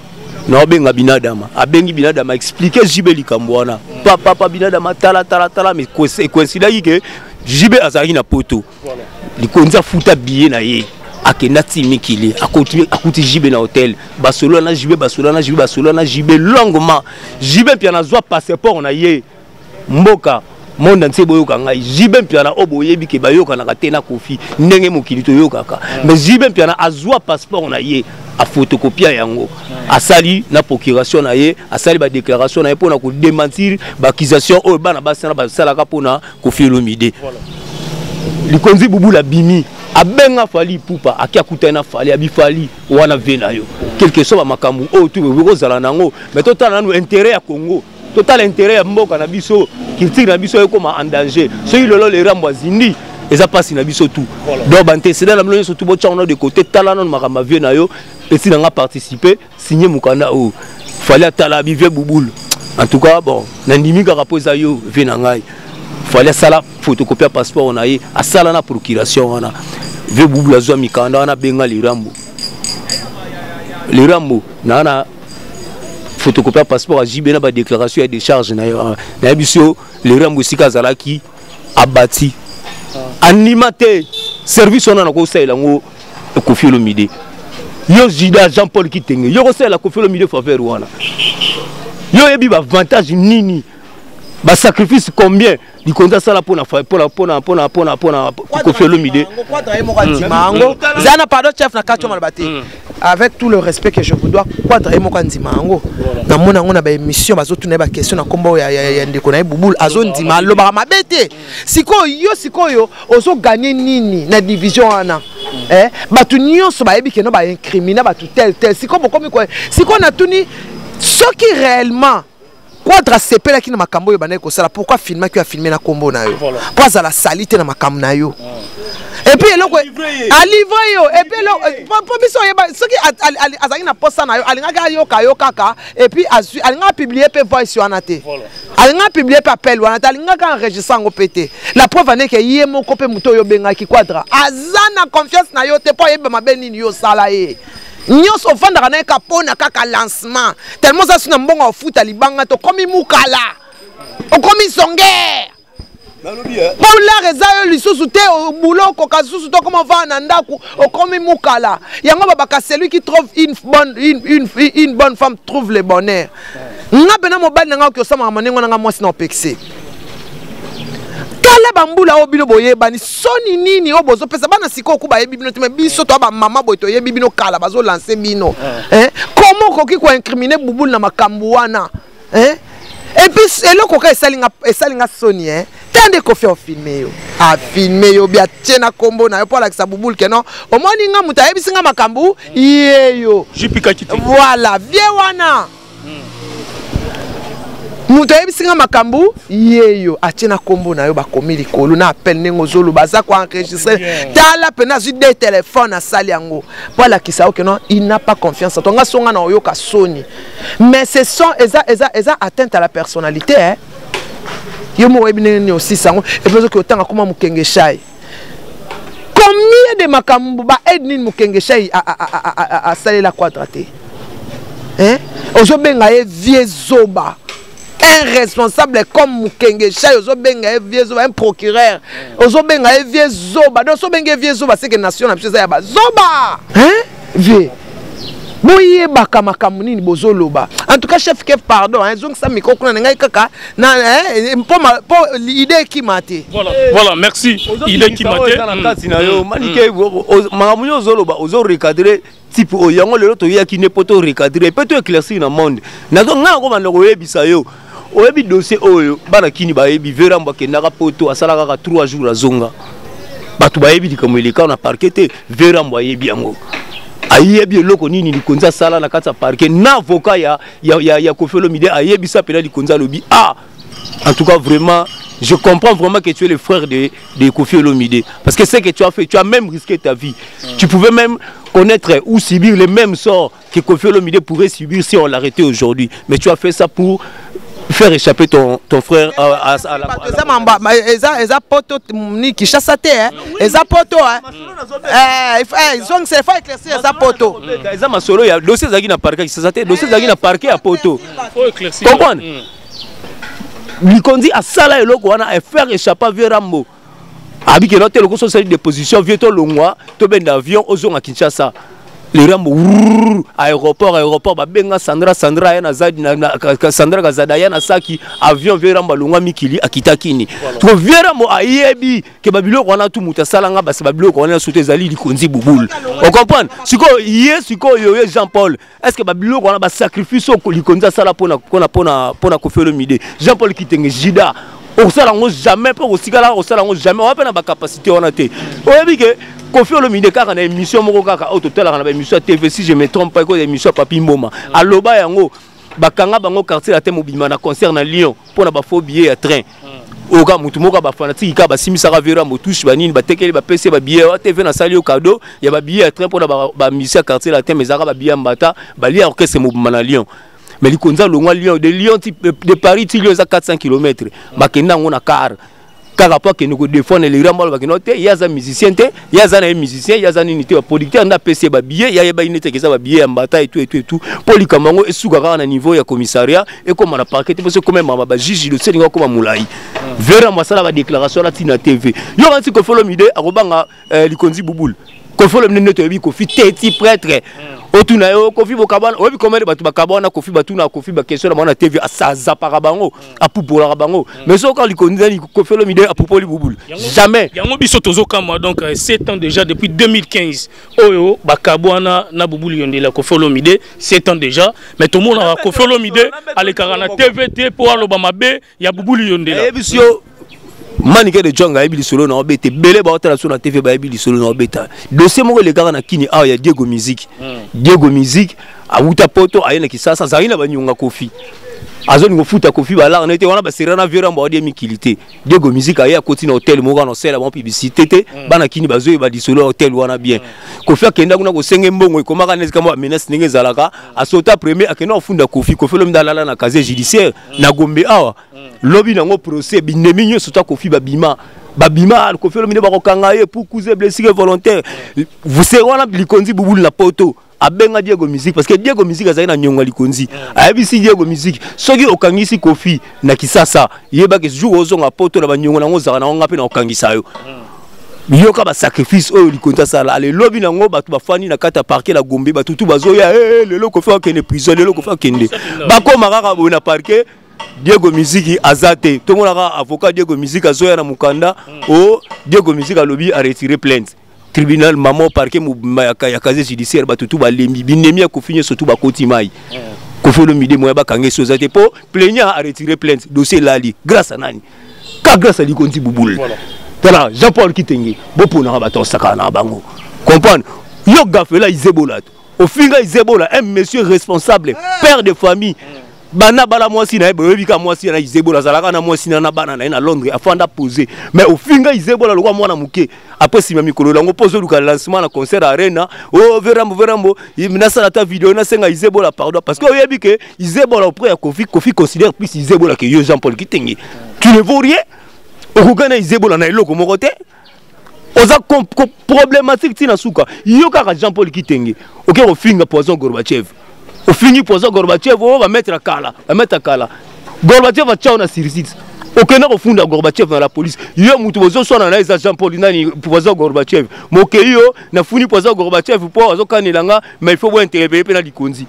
non benga binadama abengi binadama expliquer Jibe likambo wana papa papa binadama tala tala tala mais coïncide que Jibe azali na poto likonza futa billet na ye akenda timikili akoti akuti Jibe na hôtel basolo na Jibe basolo na Jibe basolo na Jibe longuement Jibe pia na zwa passeport na ye mboka monde entier boyoka ngai Jibe Mpiana oboyebi ke bayoka na katena Koffi ndenge mokili to yokaka mais Jibe Mpiana azwa passeport na ye a photocopia yango asali na procuration na ye asali ba déclaration na ye pona ko démentir ba accusation o bana basana ba salaka pona Koffi Olomide likonzi bubu la bimi abenga fali pupa akia kutana fali abifali wana vena yo quelque soit ba makambu o tu ko zala nango mais total na intérêt ya Congo total intérêt ya mboka na biso culture na biso ekoma en danger so ilolo le rambo zindi eza pasi na biso tout donc bantécédent la mlonyo surtout bo tchana de côté talana makamba vie na yo petit nga participer signer mukanda o fallait tala bive bubul en tout cas bon na ndimi ka rapoza yo vie na ngai fallait sala photocopie passeport na ye asala na procuration wana vie bubul azwa mikanda wana benga le rambo le rambo na na photocopie passeport à Jibe na ba déclaration et décharge na yo na biso le rambo sika zalaki abati animateur service on a ko sala ngo Koffi Olomide yo Jida Jean Paul Kitenge yo ko sala Koffi Olomide faveur wana yo ebi ba avantage nini ba sacrifice combien di konza sala pona pona pona pona pona pona Koffi Olomide mango zana pardon chef na kacho malabati avec tout le respect que je vous dois quadra mo kanzima ngo na mona ngona ba émission bazo tuna ba question na kombo ya ya ndeko na bubul azo ndima lo ba mabete siko yo siko yo ozo gagner nini na division ana eh batu nyonso ba yebi ke no ba incriminer batu tel tel siko bokomi ko siko na tuni ce qui réellement quadra sepela ki na makambo yo bana ko sala pourquoi filmer qui a filmé na kombo na yo pas à la salite na makambo na yo et puis eloko a livré yo et puis eloko po biso yeba soki azaki na posta na yo alingaka yoka yo kaka et puis alingaka publier pe voice wana te alingaka publier pe appel wana te alingaka enregistrer ngo pété la preuve ane ke ye moko pe muto yo bengaki quadra azana confiance na yo te po yeba mabeni ni yo sala ye nyonso ofandaka na ye kapona kaka lancement tellement ça suna mbongo ofuta libanga to komi mukala okomi songere Paula reza yo lisusu te boulot koka susu to comment va na ndaku okomi mukala yango babaka celui qui trouve une bonne une une une bonne femme trouve le bonheur nga bena mobali nga ko sama manengo nga mwasi na opexé tala bambula obilo boye bani soni nini obozo pesa bana siko ku ba yebi bino te biso to ba mama boy to yebi bino kala bazo lancer bino hein comment koki ko incriminer bubul na makambu wana hein et puis eloko ka esalinga esalinga soni hein tande ko faire filmer yo a filmer yo bia tena kombo na yo pour la sa bubul ke non au moins ninga muta yebi singa makambu yeyo jipika kiti voilà vie wana muto yebisinga makambu yeyo atina kombo na yo bakomi likolo na appel nengo zolo baza ko enregistrer tala pena zu des téléphones na sali yango voilà qui ça que non il n'a pas confiance tonga songa na oyo ka soni mais ce sont eza eza eza atteinte à la personnalité hein yo mo webine aussi sango et puis que otanga koma mukenge shai combien de makambu ba ednin mukenge shai a a a a sali la quadraté hein ozo benga e vie zoba un responsable comme Mukenge Chai, un procureur, un vieux zoba. Donc, so benga vieux zoba, c'est que nation a zoba. Hein? Vieux. Boye baka makamuni ni bozoloba. En tout cas, chef Kev, pardon, hein, donc ça micro kuna ngai kaka na hein, pour ma pour l'idée qui m'a été. Voilà, voilà, merci. Idée qui m'a été. Dans la case sinayo, manike makamuni ozoloba, ozo recadrer type oyango lelo to ya ki ne poto recadrer, peut éclaircir dans le monde. Na donc nga ko bandoko yebisa yo. Oyebi dossier oyo bana kini bayebi vera mbake naka poto asala kaka trois jours azonga batu bayebi likambo eleka na parquet vera mbayebi yango ayebi eloko nini likonza sala na kata parquet na avocat ya ya ya, ya Koffi Olomide ayebi sa pela likonza lobi ah en tout cas vraiment je comprends vraiment que tu es le frère de de Koffi Olomide parce que c'est que tu as fait tu as même risqué ta vie mmh. Tu pouvais même connaître ou subir les mêmes sorts que Koffi Olomide pourrait subir si on l'arrêtait aujourd'hui mais tu as fait ça pour faire échapper ton, ton frère à, à, à la... Eza poto ni qui chasse hein. Eza poto hein. Eh, il faut que c'est faut éclaircir eza poto. Eza masolo ya dossier zaki na parquet chasse dossier zaki na parquet à poto. Faut éclaircir. Comprendre? Likondi a sala eloko wana et faire échapper Verambo. Abi que notre loko social de position vieux to longwa to ben d'avion ozonga Kinshasa. Les Rambo aéroport aéroport ba benga Sandra Sandra yana zadi na Sandra Gazada yana saki avion Veramba longa mikili akitakini to Veramba ayebi ke babilo kona tu muta salanga bas babilo kona sauter zali likonzi bubul on comprend siko yé siko yo Jean Paul est-ce que babilo kona ba sacrifice ko likonza sala pona pona pona pona Koffi Olomide Jean Paul kitenge jida au salango jamais pour aussi gala au salango jamais on a pas na capacité on a té oyebi ke Koffi Olomide kaka na émission moko kaka au total na émission T V si je me trompe pas ko émission Papi Mboma aloba yango bakanga bango quartier la thème obima na concert na Lyon pour na ba faux billet à train oka mutu moko ba fanatique ka ba simisa ka vera motushi banini ba tekeli ba P C ba billet wa T V na sali au cadeau ya ba billet à train pour na ba mission quartier la thème ezaka ba billet mbata ba lia orchestre mobima na Lyon mais li konza longwa Lyon de Lyon de Paris ti Lyon za quatre cents kilomètres bakenda ngona car car rapport que nous défendons les grands balles il y a des musiciens il y a des musiciens il y a des unités producteurs on a P C ba billet il y a des unités qui ça ba billet en bataille et tout et tout et tout pour les camango et sous-garant à niveau ya commissariat et comme on a parquet parce que quand même ba juge le seigneur comme moulai vera masala ba déclaration la tina T V yo anti Koffi Olomide akobanga likonzi bubul Koffi Olomide to yebi Koffi teti prêtre otuna yo Koffi bokabana oyebi komele batu bakabana Koffi batuna Koffi ba question na mona T V asaza parabango apupola bango mais so quand likonzi Koffi Olomide apupoli bubul jamais yango biso tozo kama donc sept ans déjà depuis deux mille quinze oyo bakabwana na bubul yondela Koffi Olomide sept ans déjà mais tout le monde a Koffi Olomide alekara na T V T pour aloba mabe ya bubul yondela ebisio manike de jonga ebi solo na obete bele ba hotela sur na T V ba ebi solo na obeta dossier moko le gars na kini ah ya Diego Music Diego Music awuta poto ayena kisasa zaina banyunga Koffi azoni ngofuta Koffi bala na ete wana ba serana viera mba odi mikilité Diego Music aya koti na hotel moko na sela bon publicité te bana kini bazoye ba disolo hotel wana bien Koffi akenda kuna ko senge mbongo ekomaka nezi kama menace ninge zalaka asota premier akena ofunda Koffi Koffi Olomide alala na casier judiciaire na Gombe awa lobby nango procès binemi nyo sota Koffi babima babima Koffi Olomide bakokanga ye pour causer blessure volontaire vous serez wana likonzi bubul na poto abenga Diego Music parce que Diego Music azali na nyonga likonzi ayebisi Diego Music soki okangisi Koffi na kisasa yeba ke jour ozonga poto na banyongo nango zaka na nga pe na okangisa yo yoka ba sacrifice oyo likonza sala ale lobby nango batu bafani na kata parquet la Gombe batu tu bazoya eh lelo Koffi akende prison lelo Koffi akende bakoma kaka bona parquet Diego Music azate tout le monde a avocat Diego Music azoya na mukanda o Diego Music a lobby a retiré plainte tribunal maman parquet ya casier judiciaire batutu ba lembi binemi ya Koffi surtout ba koti mai Koffi Olomide moya ba kange so zate po plaignant a retiré plainte dossier lali grâce à nani ka grâce à likonzi bubul voilà Jean Paul Kitenge bopo na ba to saka na bango comprendre yo gafela izebola au finga izebola un monsieur responsable père de famille bana bala mwasi na ebe webika mwasi na Izebola zalaka na mwasi na bana na na Londres afanda poser mais au finga Izebola lokwa mwana muke après si mikolo lango pose luka lancement na concert arena oh verambo verambo imina sala ta vidéo na senga Izebola pardon parce que oyebi que Izebola auprès ya Kofi Kofi considère plus Izebola que yo Jean-Paul Kitenge tu ne vaux rien okugana Izebola na eloko moko te oza problématique tina suka yo kaka Jean-Paul Kitenge OK au finga poison Gorbachev au fini poison Gorbachev on va mettre à Kala va mettre à Kala Gorbachev va tchao na Sirsit aucun au fond de Gorbachev dans la police yo mutu bozo so na na Jean-Paul nani poison Gorbachev moke yo na fini poison Gorbachev pour ozo kanelanga mais il faut voir interpeller na likonzi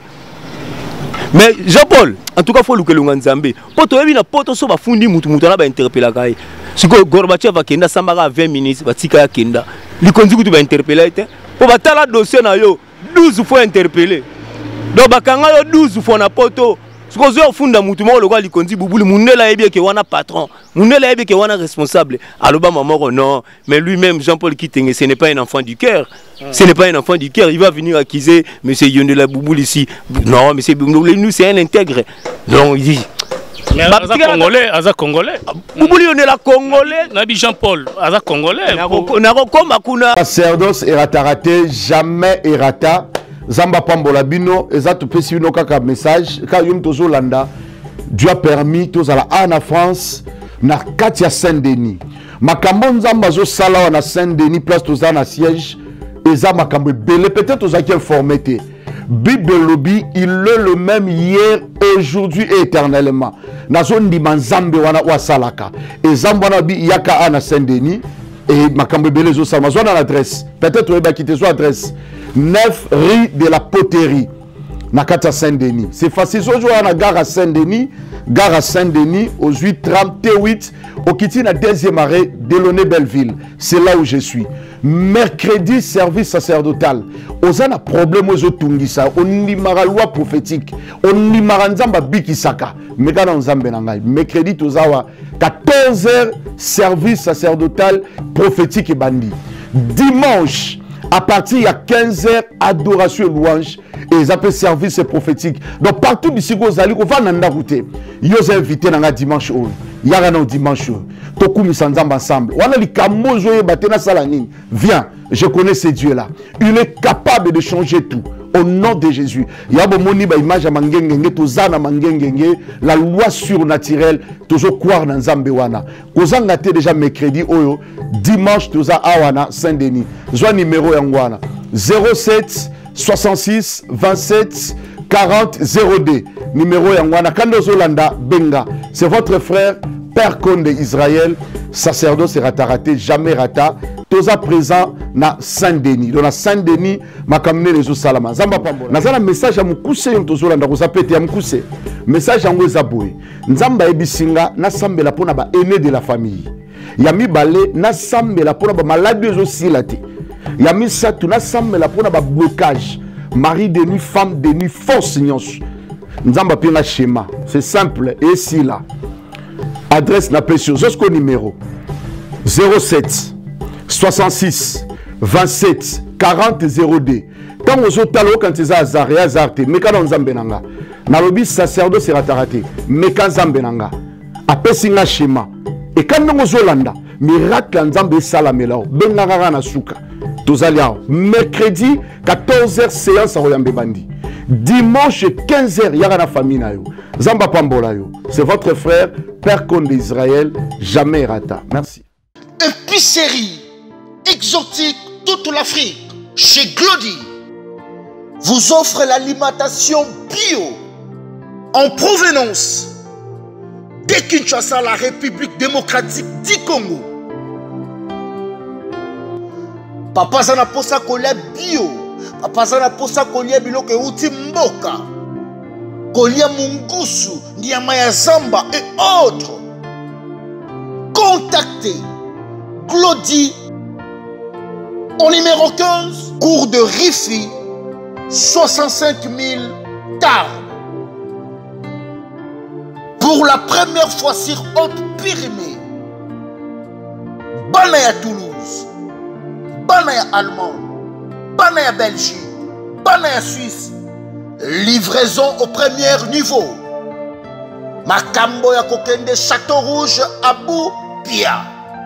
mais Jean-Paul en tout cas faut luke lunga nzambe poto yebi na poto so ba fundi mutu mutu na ba interpeller kai siko Gorbachev va kenda sambaka vingt minutes batika ya kenda likonzi kutu ba interpeller te po batala dossier na yo douze fois interpeller donc bakanga yo douze fois na poto siko zo funda mutu mo lokwa likonzi bubuli munela yebi ke wana patron munela yebi ke wana responsable aloba mamoko non mais lui-même Jean-Paul Kitenge ce n'est pas un enfant du cœur ce n'est pas un enfant du cœur il va venir accuser monsieur Yondela Bouboul ici non monsieur nous c'est un intègre donc il dit mais Aza Congolais, Aza Congolais. Boubouli on est la Congolais. Nabi Jean-Paul, Aza Congolais. Sacerdoce erata jamais erata. Zamba Pambola Bino, Ezato Pesino Kaka message, Kayum Tozo Landa, Dieu a permis Tozala en France, na Katia Saint-Denis. Makambon Zamba Zo Sala na Saint-Denis, place Tozana siège, Eza Makambe Bele, peut-être aux acquis informés. Bible Lobby, il est le même hier, aujourd'hui et éternellement. Nazo Ndiman Zambe Wana Wasalaka. Et Zambana Bi Yaka Ana Saint-Denis, et Makambe Bele Zo Sala, Zo l'adresse. Peut-être vous avez quitté son adresse. neuf rue de la Poterie, Nakata Saint-Denis. C'est facile, aujourd'hui on a gare à Saint-Denis, gare à Saint-Denis, aux huit trente-huit, au Kiti, la deuxième arrêt, Delaunay-Belleville. C'est là où je suis. Mercredi, service sacerdotal. On a un problème aux Otungisa, on n'y mara loi prophétique, on n'y mara nzamba bikisaka. Mais quand on zambe nangai, mercredi, tozawa, quatorze heures, service sacerdotal prophétique et bandit. Dimanche, à partir de quinze heures, adoration et louange, et ils appellent service prophétique. Donc partout d'ici, vous allez, on va dans route. Ils ont invité dans dimanche. Il y a un dimanche. Toku misandam ensemble. On a les camos, batena salanine. Viens, je connais ce Dieu-là. Il est capable de changer tout. Au nom de Jésus. Il y a une image à Mangengenge, Tozana Mangengenge, la loi surnaturelle, toujours croire dans Zambewana. Kozan a déjà mercredi, Oyo, dimanche, Toza Awana, Saint-Denis. Zwa numéro Yangwana. zéro sept soixante-six vingt-sept quarante zéro deux. Numéro Yangwana. Kando Zolanda, Benga. C'est votre frère, Père Conde Israël, sacerdoce raté, jamais rata. Toza présent na Saint-Denis. Dans Saint-Denis, ma kamine les salama. Zamba pambo. Nazana message à mukuse yon tozola ndako zapete ya mukuse. Message yango ezaboué. Nzamba ebisinga na sambela pona ba aîné de la famille. Yami balé na sambela pona ba maladie aussi laté. Yami satu na sambela pona ba blocage. Mari de nuit, femme de nuit, force nyonso. Nzamba pina schéma. C'est simple et si là. Adresse na pression. Jusqu'au numéro zéro sept soixante-six vingt-sept quarante zéro deux. Quand vous êtes allé quand ils ont azaré, azarté, mais quand on zambenanga, na lobi sacerdoce raté, mais quand zambenanga, après singa schéma. Et quand nous Zolanda, miracle en zambe salamela, benanga na suka. Tozalia, mercredi quatorze heures séance à Royambe Bandi. Dimanche quinze heures, y'a la famille na yo. Zamba Pambola yo. C'est votre frère, Père Conde d'Israël, jamais rata. Merci. Épicerie exotique toute l'Afrique chez Glody vous offre l'alimentation bio en provenance de Kinshasa, la République démocratique du Congo. Papa zana posa kolia bio, papa zana posa kolia biloko euti mboka, kolia mungusu, nyama ya zamba et autres. Contactez Glody au numéro quinze, cours de Rifi, soixante-cinq mille Tarbes. Pour la première fois sur Haute-Pyrénées, Banaya Toulouse, Banaya Allemagne, Banaya Belgique, Banaya Suisse, livraison au premier niveau. makambo ya kokende Château Rouge Abou Bia.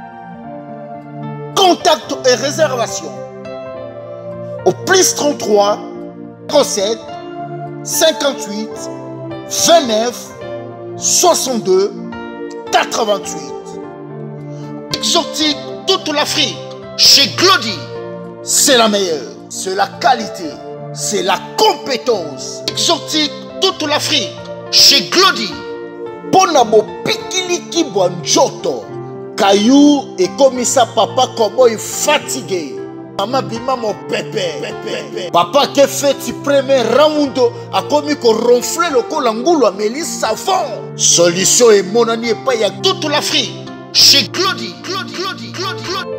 Contact et réservation au plus trente-trois trente-sept cinquante-huit vingt-neuf soixante-deux quatre-vingt-huit. Exotique toute l'Afrique chez Glody, c'est la meilleure, c'est la qualité, c'est la compétence. Exotique toute l'Afrique chez Glody. Bonabo pikiliki bonjoto. Caillou et comme ça papa cowboy fatigué. Maman bima mon pépé. Papa qui fait le premier round a commis qu'on ronfle le col angoulou à Mélis savon. Solution et mon ami et pas y a toute l'Afrique. Chez Glody, Glody, Glody, Glody, Glody.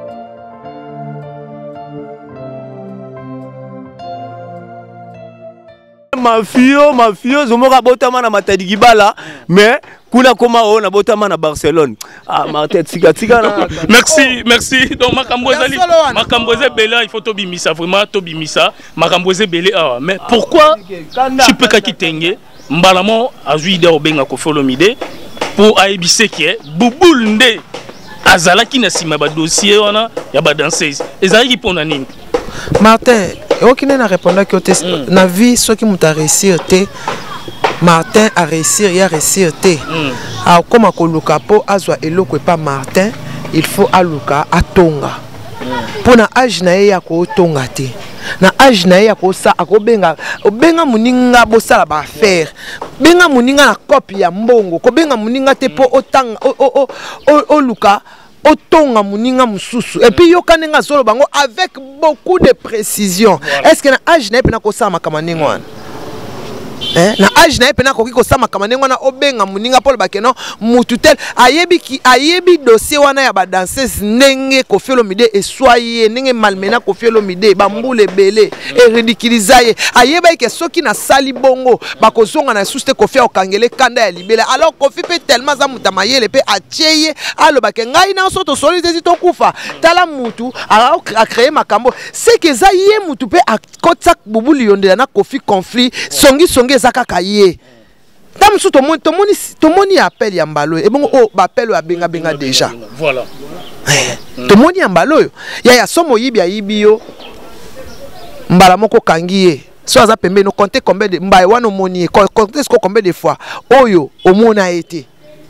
Mafio, mafio, zomora botama na Matadigibala, mais kuna koma o na botama na Barcelone. Ah, Martin tika tika na. Merci, merci. Donc Makambozali, Makambozé Bela, il faut tobimisa vraiment tobimisa. Makambozé Bela, ah, mais pourquoi tu peux kakitenge mbalamo azuide obenga ko folomide pour aibise qui est Bouboulnde azalaki na sima ba dossier wana ya ba danseuse. Ezali pona nini? Martin, aucun n'a répondu que tu na vie ce qui m'a réussi Martin a réussi, il a réussi alors comme à Kolukapo azwa eloko pas Martin, il faut aluka atonga pour na âge na ya ko tonga te na âge na ya ko sa akobenga obenga muninga bosala ba faire benga muninga na copie ya mbongo ko benga muninga te po otanga o o o oluka otonga muninga mususu et puis yokanenga solo bango avec beaucoup de précision. Est-ce que na âge na pena ko sa makamanengo wana eh na âge na pena ko ki ko sa makamanengo wana obenga muninga pole bakeno mututel ayebi ki ayebi dossier wana ya ba danseuse ndenge ko Olomide et soyez ndenge malmena ko Olomide ba mbule belé et ridiculiser ayeba ke soki na sali bongo ba ko zonga na suste ko fia okangele kanda ya libela alors ko fi pe tellement za mutamayele pe atieye alo ba ke ngai na soto soli tezi to kufa tala mutu a créer makambo c'est que za ye mutu pe akotsa bubuli yondela na kofi conflit songi songi ezaka kaye tam su to moni to moni to moni appel ya mbalo e bongo o ba appel ya benga benga déjà voilà to moni ya mbalo yo ya ya somo yibi ya yibi yo mbala moko kangiye so aza pembe no compter combien de mbaye wana moni compter combien de fois oyo omona été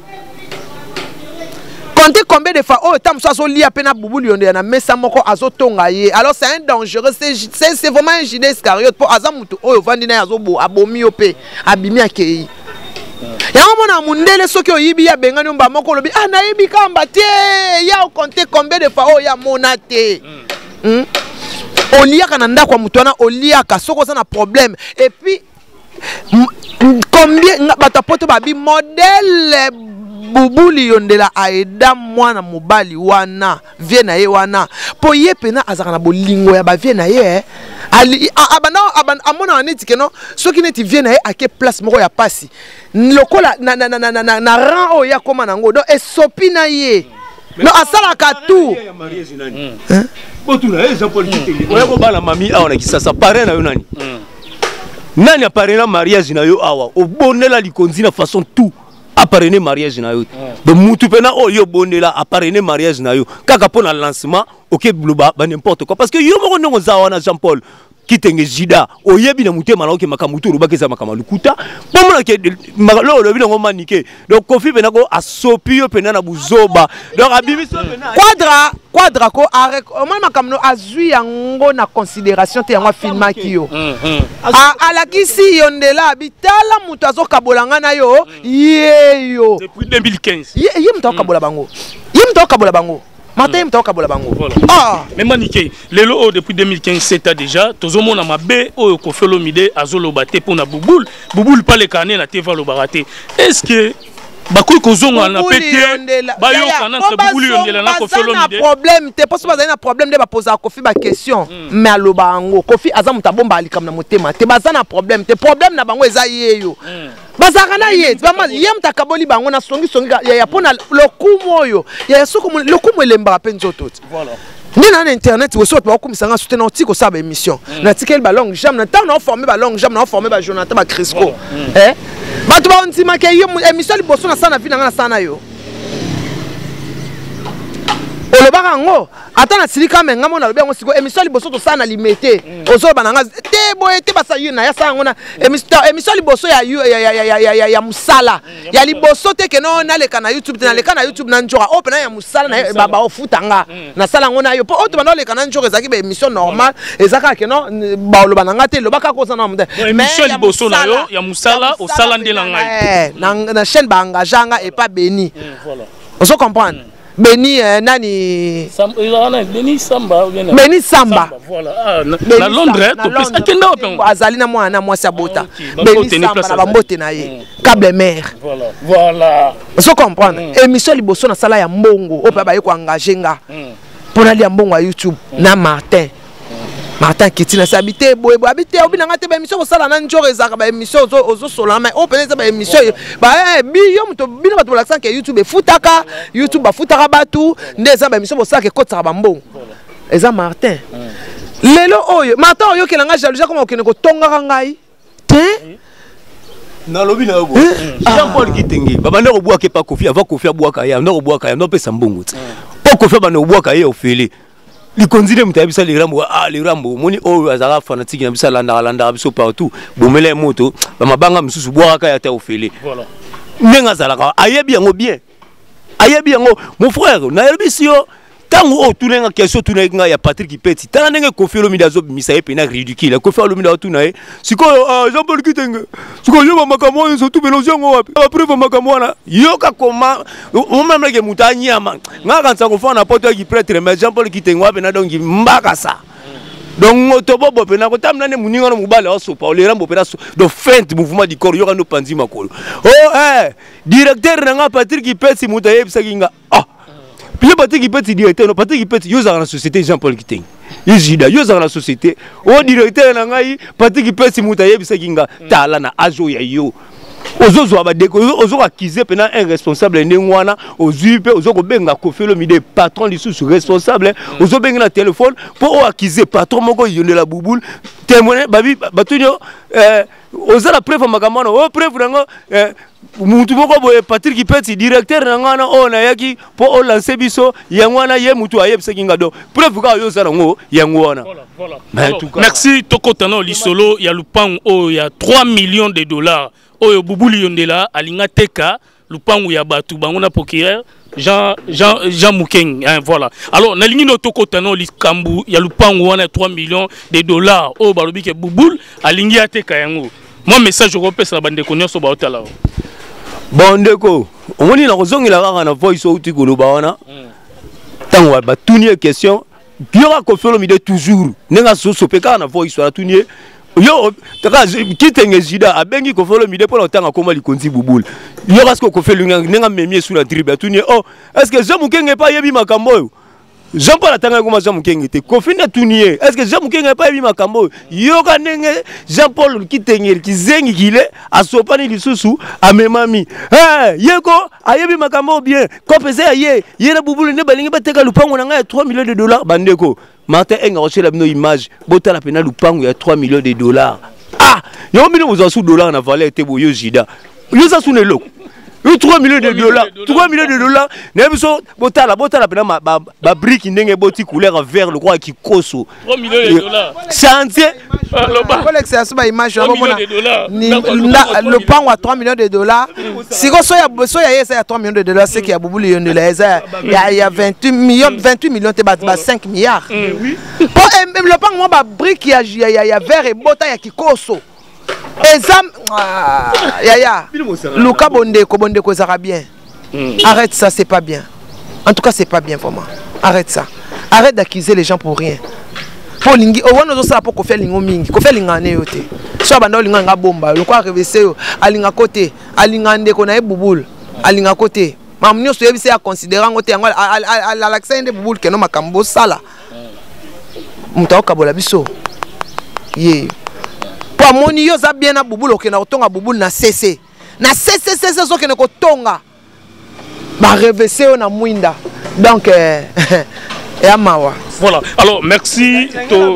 compter combien de fois oh tam so so lia pena bubuli yonde na mesa moko azotonga ye alors c'est un dangereux c'est c'est vraiment un Judas Iscariote pour azamutu oyo vandi na azobo abomi ope abimi akei ya mona mundele soki oyibi ya bengani mba moko lobi ah na yibi kamba te ya compter combien de fois oh ya monate hmm? Oliaka na ndako mutu wana oliaka soko za na problème et puis combien batapoto babi modèle bubuli yondela aida mwana mobali wana vie na ye wana po ye pena azaka na bolingo ya ba vie na ye ali abana abana amona aneti keno soki neti vie na ye ake place moko ya pasi lokola na na na na na na ran o ya koma nango do esopi na ye no asala ka tout hein botuna e Jean Paul Kitenge oya ko bala mami awa na kisasa pare na yo nani nani apare na mariage na yo awa obonela likonzi na façon tout apparene mariage na yo de mutu pena o yo bondela apparene mariage na yo kaka pona lancement OK bloba ba n'importe quoi parce que yo moko ndongo zawana Jean Paul Kitenge Jida oyebi na mutema na oke makamutu rubakeza makamalukuta pomona ke lo lo bilongo manike donc Kofi pena ko asopi yo pena na buzoba donc abimi so pena quadra quadra ko arek o mama makamno azui yango na considération te yango filma ki yo a alakisi yondela bitala mutu azokabolanga na yo yeyo depuis deux mille quinze ye ye mutu akabola bango ye mutu akabola bango Martin mtoka bola bango. Ah, mais maniké, lelo oh, depuis deux mille quinze c'est déjà tozomo na mabe o ko Olomide azolo baté pour na bouboule, bouboule pas les canets na teva lo baraté. Est-ce que bakoy ko zonga na pété ba yo kana entre bouboule yondela na ko Olomide. Problème, te parce que na problème de ba poser Kofi ba question. Mais alo bango, Kofi azamu tabomba ali kamna motema. Te bazana problème, te problème na bango eza yeyo. Bazakana ye bama yem takaboli bango na songi songi ya ya pona lokumu oyo ya soko lokumu elemba penzo tot voilà Ni na internet wo so ba komisa nga soutenir tiko sa ba émission. Na tikel ba longue jam na temps na former ba longue jam na former ba Jonathan ba Crisco. Eh? Ba to ba on tima ke yo émission liboso na sana vi na nga sana yo. Olobaka ngo ata na silika menga mona lobi ngo siko émission liboso to sana limité. Ozo ba na nga te boye te ba sa yo na ya sa ngona émission émission liboso ya ya ya ya ya ya musala. Ya liboso te ke no na le kana YouTube na le kana YouTube na njora open na ya musala na baba ofutanga na sala ngona yo po oto ba no le kana njora ezaki ba émission normal ezaka ke no ba oloba na nga te lobaka ko sana mde. Émission liboso na yo ya musala o sala ndela ngai. Na na chaîne ba engaganga et pas béni. Voilà. Ozo comprendre. Beni euh, nani Beni Samba Beni Samba voilà ah, na, na Londres to pesa akenda open azali na mwana mwasi abota Beni Samba na bambote na ye câble mère voilà voilà on comprendre mm. Émission liboso na sala ya mbongo opa ba ye ko engager nga pona li ya mbongo ya YouTube mm. na Martin Martin Kitina s'habiter boye boye habiter obi na ngate ba émission sala na njore ezaka ba émission ozo ozo sola mais o peneza ba émission ba eh bi yo muto bino bato balakisa ke YouTube futaka YouTube ba futaka batu ndeza ba émission sala ke kotsa ba mbongo eza Martin lelo oyo Martin oyo ke nga jalousia comme okene ko tonga ngai te na lobi na yo Jean Paul Kitenge baba ndako bwaka pa Kofi avant Kofi bwaka ya ndako bwaka ya ndo pesa mbongo o Kofi bana bwaka ye ofele likonzile mutabisa les rambo ah les rambo moni o azara fanatique na bisa landa landa biso partout bomele moto ba mabanga misusu bwaka ya ta ofele voilà nenga zalaka ayebi yango bien ayebi yango mon frère na yebi sio tango o tunenga question tunenga ya Patrick Ipeti tana ndenge Kofi Olomide azo bimisa ye pena ridicule Kofi Olomide otuna ye sikoyo Jean Paul Kitenge sikoyo yo makamo yo surtout mélanger ngo wapi après makamo na yo ka koma o même ke mutanyama ngaka ntsako fana poto ki prêtre mais Jean Paul Kitenge wapi na dongi mbaka sa donc otobobo pena ko tamna ne muninga no mubale oso pa le rambo pena do feinte mouvement du corps yo ka no panzi makolo oh eh directeur nga Patrick Ipeti mutaye bisakinga ah puis Patrick Ipeti directeur no Patrick Ipeti yo za na société Jean Paul Kitenge yizida yo za na société o directeur na ngai Patrick Ipeti mutaye bisakinga tala na ajo ya yo ozozo abadeko ozo accuser pena un responsable ndengwana ozupe ozo ko benga Kofi Olomide patron lisusu responsable ozo benga na téléphone pour accuser patron moko yondela bubul témoin babi batunyo euh ozo la preuve makamano o preuve nango euh mutu moko boye Patrick Ipeti directeur nangana o na yaki pour o lancer biso yangwana ye mutu ayebisa kinga do preuve ka yo zana ngo yangwana voilà voilà merci tokotana lisolo ya lupango o ya trois millions de dollars oyo bubuli yondela alinga teka lupango ya batu bango na procureur Jean Jean Jean Mukeng hein, voilà alors na lingi no tokotana likambu ya lupango wana trois millions de dollars o balobi ke bubul alingi ateka yango moi message repesa bande konyoso ba otala bon ndeko omoni na kozongela kaka na voice outi koloba wana tango ba tunie question biora Kofi Olomide toujours nenga soso peka na voice wana tunie yo taka Kitenge jida abengi Kofi Olomide pour longtemps akoma likonzi bubul yo parce que Kofi Olomide nenga memie sur la tribu tunie oh est-ce que Jean Mukenge pas yebi makambo yo Jean Paul atanga ngoma Jean Mukenge te Kofi na tunie est-ce que Jean Mukenge pas yebi makambo yo ka nenge Jean Paul Kitenge kizengi kile asopani lisusu amemami eh yeko ayebi makambo bien ko pesa ye yena bubul ne balingi bateka lupango na nga trois millions de dollars bandeko Martin Enga reçu la image bota la pena lupango ya trois millions de dollars ah yo mino vous en sous dollars na valeur te boyo jida yo za sous ne loko trois millions de dollars trois millions de dollars nebiso bota la bota la pena ba ba brique ndenge boti couleur vert le croix qui koso trois millions de dollars chantier collection ba image na bomona le pango à trois millions de dollars siko so ya so ya yesa ya trois millions de dollars c'est qui a bubuli yondela eza ya ya vingt-huit millions vingt-huit millions te ba cinq milliards oui pour le pango mo ba brique ya ya ya vert et bota ya kikoso Ezam Yaya Luka Bondeko Bondeko ça bien. Arrête ça, c'est pas bien. En tout cas, c'est pas bien vraiment. Arrête ça. Arrête d'accuser les gens pour rien. Pour lingi o wana zo pour ko faire lingo mingi. Ko faire lingane yote. So banda linga nga bomba, le quoi revese yo alinga côté, alinga ndeko na bubul, alinga côté. Mam nyo so yebise ya considérant côté yango à l'accès de bubul ke no makambo sala. Mutao kabola biso. Ye. Pour moni yo za bien na bubul okena otonga bubul na C C na C C C C zo kena ko tonga ba revese na mwinda donc et à Mawa. Voilà. Alors merci.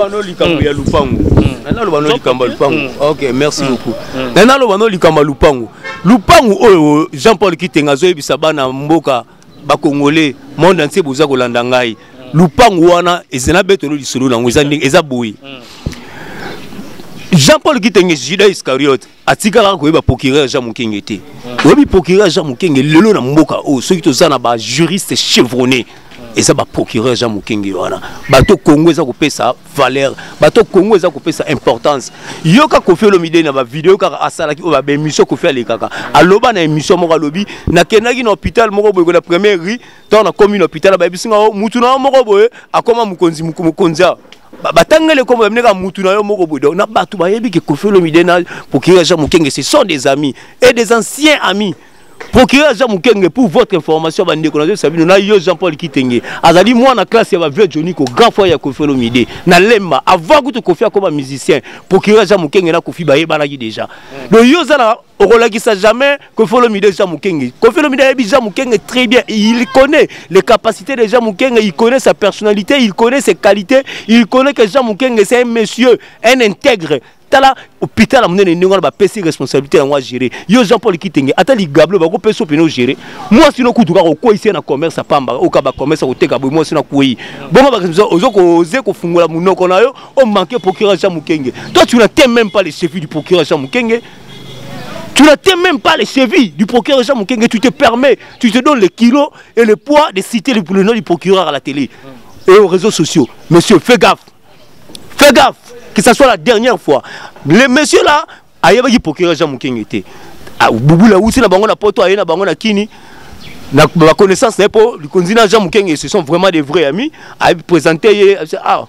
Ok, merci beaucoup. Maintenant, le bano likamba lupango. Lupango oyo Jean-Paul Kitenga zo ebisa bana mboka ba Congolais monde entier boza kolanda ngai. Lupango wana ezena betolo lisolo nango eza boyi. Jean-Paul Kitenga Judas Iscariot atikala ko ba procureur Jean Mukenge te. Obi procureur Jean Mukenge lelo na mboka o soki tozana ba juriste chevronné. Et ça, le procureur Jean Mukenge, bato Congo, ça coupe sa valeur, bato Congo, ça coupe sa importance. Yoka Kofi Olomide na ba vidéo car asala ki ba émission Kofi ale kaka. Aloba na émission moko lobi na kenaki na hôpital moko boye la première rue, dans la commune hôpital ba bisinga mutu na moko boye akoma mukonzi mukonza. Batangele comme meneka mutu na yo moko boye. Donc na bato ba yebi ke Kofi Olomide na procureur Jean Mukenge, ce sont des amis et des anciens amis. Procureur Jean Mukenge, pour votre information, Jean-Paul Kitenge. Azali moi na classe ya vieux Johnny ko grand frère ya Kofi Olomide. Na lemba avant que tu Kofi comme musicien, procureur Jean Mukenge na Kofi ba yeba déjà. Donc yo zala orolakisa jamais Kofi Olomide Jean Mukenge. Kofi Olomide yebi Jean Mukenge très bien, il connaît les capacités de Jean Mukenge, il connaît sa personnalité, il connaît ses qualités, il connaît que Jean Mukenge c'est un monsieur, un intègre. Tala hôpital amné ningo na ba pesi responsabilité en moi gérer. Yo Jean-Paul Kitenge atali gablo ba ko peso peno gérer. Moi sino kutuka ko ici na commerce pamba o ka ba commerce ko teka bo moi sino kuyi. Bongo ba ozoko oser ko fungula munoko na yo o manquer procureur Jean Mukenge. Toi tu n'as même pas les chevilles du procureur Jean Mukenge. Tu n'as même pas les chevilles du procureur Jean Mukenge, tu te permets, tu te donnes les kilos et le poids de citer le nom du procureur à la télé et aux réseaux sociaux. Monsieur, fais gaffe. Fais gaffe. Que ce soit la dernière fois. Le monsieur là, il y a un procureur Jean Mukenge. Boubou là, où c'est la banque na poto, il y a banque na kini. La connaissance n'est pas, le candidat Jean Mukenge, ce sont vraiment des vrais amis. A présenté, ah,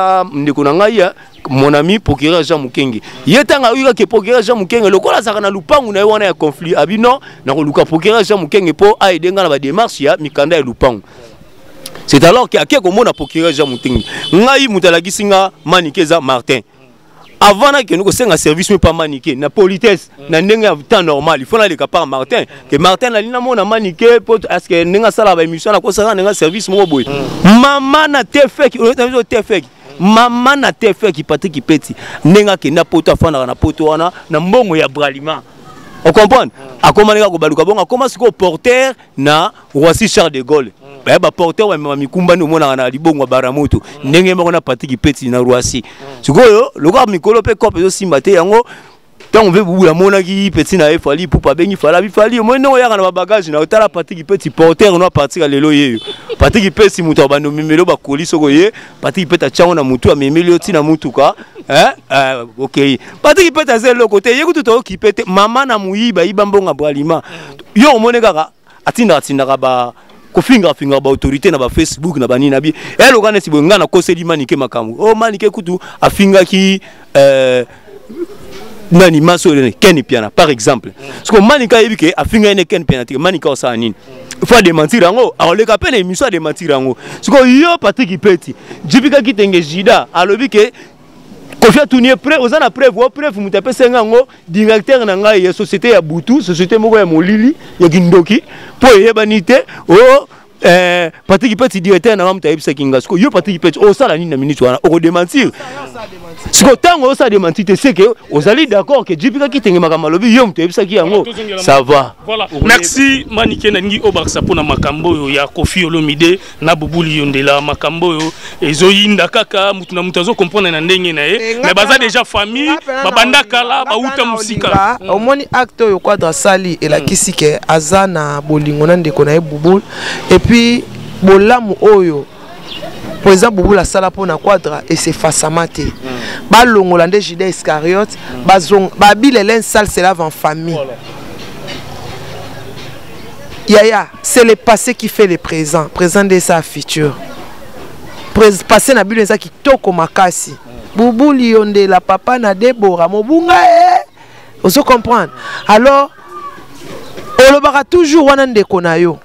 mon ami procureur Jean Mukenge. Il y a un que procureur Jean Mukenge, le quoi ça na lupango na wana ya conflit. Abi non, na luka procureur Jean Mukenge pour aider dans la démarche ya mikanda ya lupango. C'est alors qu'il y a quelques mots à procureur Jean Mukenge. Ngai mutalaki singa manikeza Martin. Avant que nous ayons un service mais pas maniqué, na politesse, na n'enga temps normal, il faut aller par Martin. Que Martin na lina mona maniqué pour est-ce que n'enga sala ba émission na ko sala n'enga service mo boy. Maman na te fait qui te fait. Maman na te fait qui Patrick Petit. N'enga ke na poto afana na poto wana na mbongo ya bralima. On comprend? A comment n'enga ko baluka bonga comment ce ko porteur na Roissy Charles de Gaulle. Ba ba porteur wa mikumba no mona na libongo baramoto ndenge moko na Patrick Petit na Roissy sikoyo lokwa mikolo pe kope zo simbate yango tant on veut boula mona ki Petit na efali pour pas bengi fala bi fali mo no yaka na bagage na otala Patrick Petit porteur no partir lelo yeyo Patrick Petit muto ba no mimelo ba koli soko ye Patrick Petit chango na mutu a mimelo ti na mutuka hein euh OK Patrick Petit azelo côté yeku to okipete mama na muyiba ibambonga bralima yo mone kaka atinda atinda ba ko finga finga ba autorité na ba Facebook na ba nina bi elo kana si bonga na koseli manike makamu o manike kutu afinga ki euh nani masolene Ken Piana par exemple parce que manika yebi ke afinga ene Ken Piana te manika o sa nini faut démentir ngo alors le kapene émission démentir ngo parce que yo Patrick Petit jibika kitenge jida alobi ke Kofi Tounier prêt aux ana preuve au preuve mutape sengango directeur na ngai ya société ya Butu société moko ya Molili ya Kindoki po yebanite o euh Patrick Petit directeur na mutape sekinga sko yo Patrick Petit o sala nini na minute wana o démentir siko tango o sa démentir te c'est que ozali d'accord que jipika kitenge makamba lobi yo mutape seki yango ça va. Voilà, merci Maniké Nangi Obarsa pour na makambo ya Kofi Olomide na Bubuli Yondela makambo yo ezoyinda kaka mutu na mutazo comprendre na ndenge na ye mais baza déjà famille babanda kala ba uta musika au moni acte yo quadra sali et la kisike azana bolingo na ndeko na ye Bubul et puis bolamu oyo par exemple Bubul la sala pour na quadra et c'est façamate ba longola nde Judas Iscariot bazong ba bilelen sale c'est là en famille. Yaya, c'est le passé qui fait le présent, présent de sa future. Passé na bilu ça qui toko makasi. Boubou lionde la papa na Debora mobunga eh. Vous comprendre. Alors on le bara toujours wana ndeko na yo.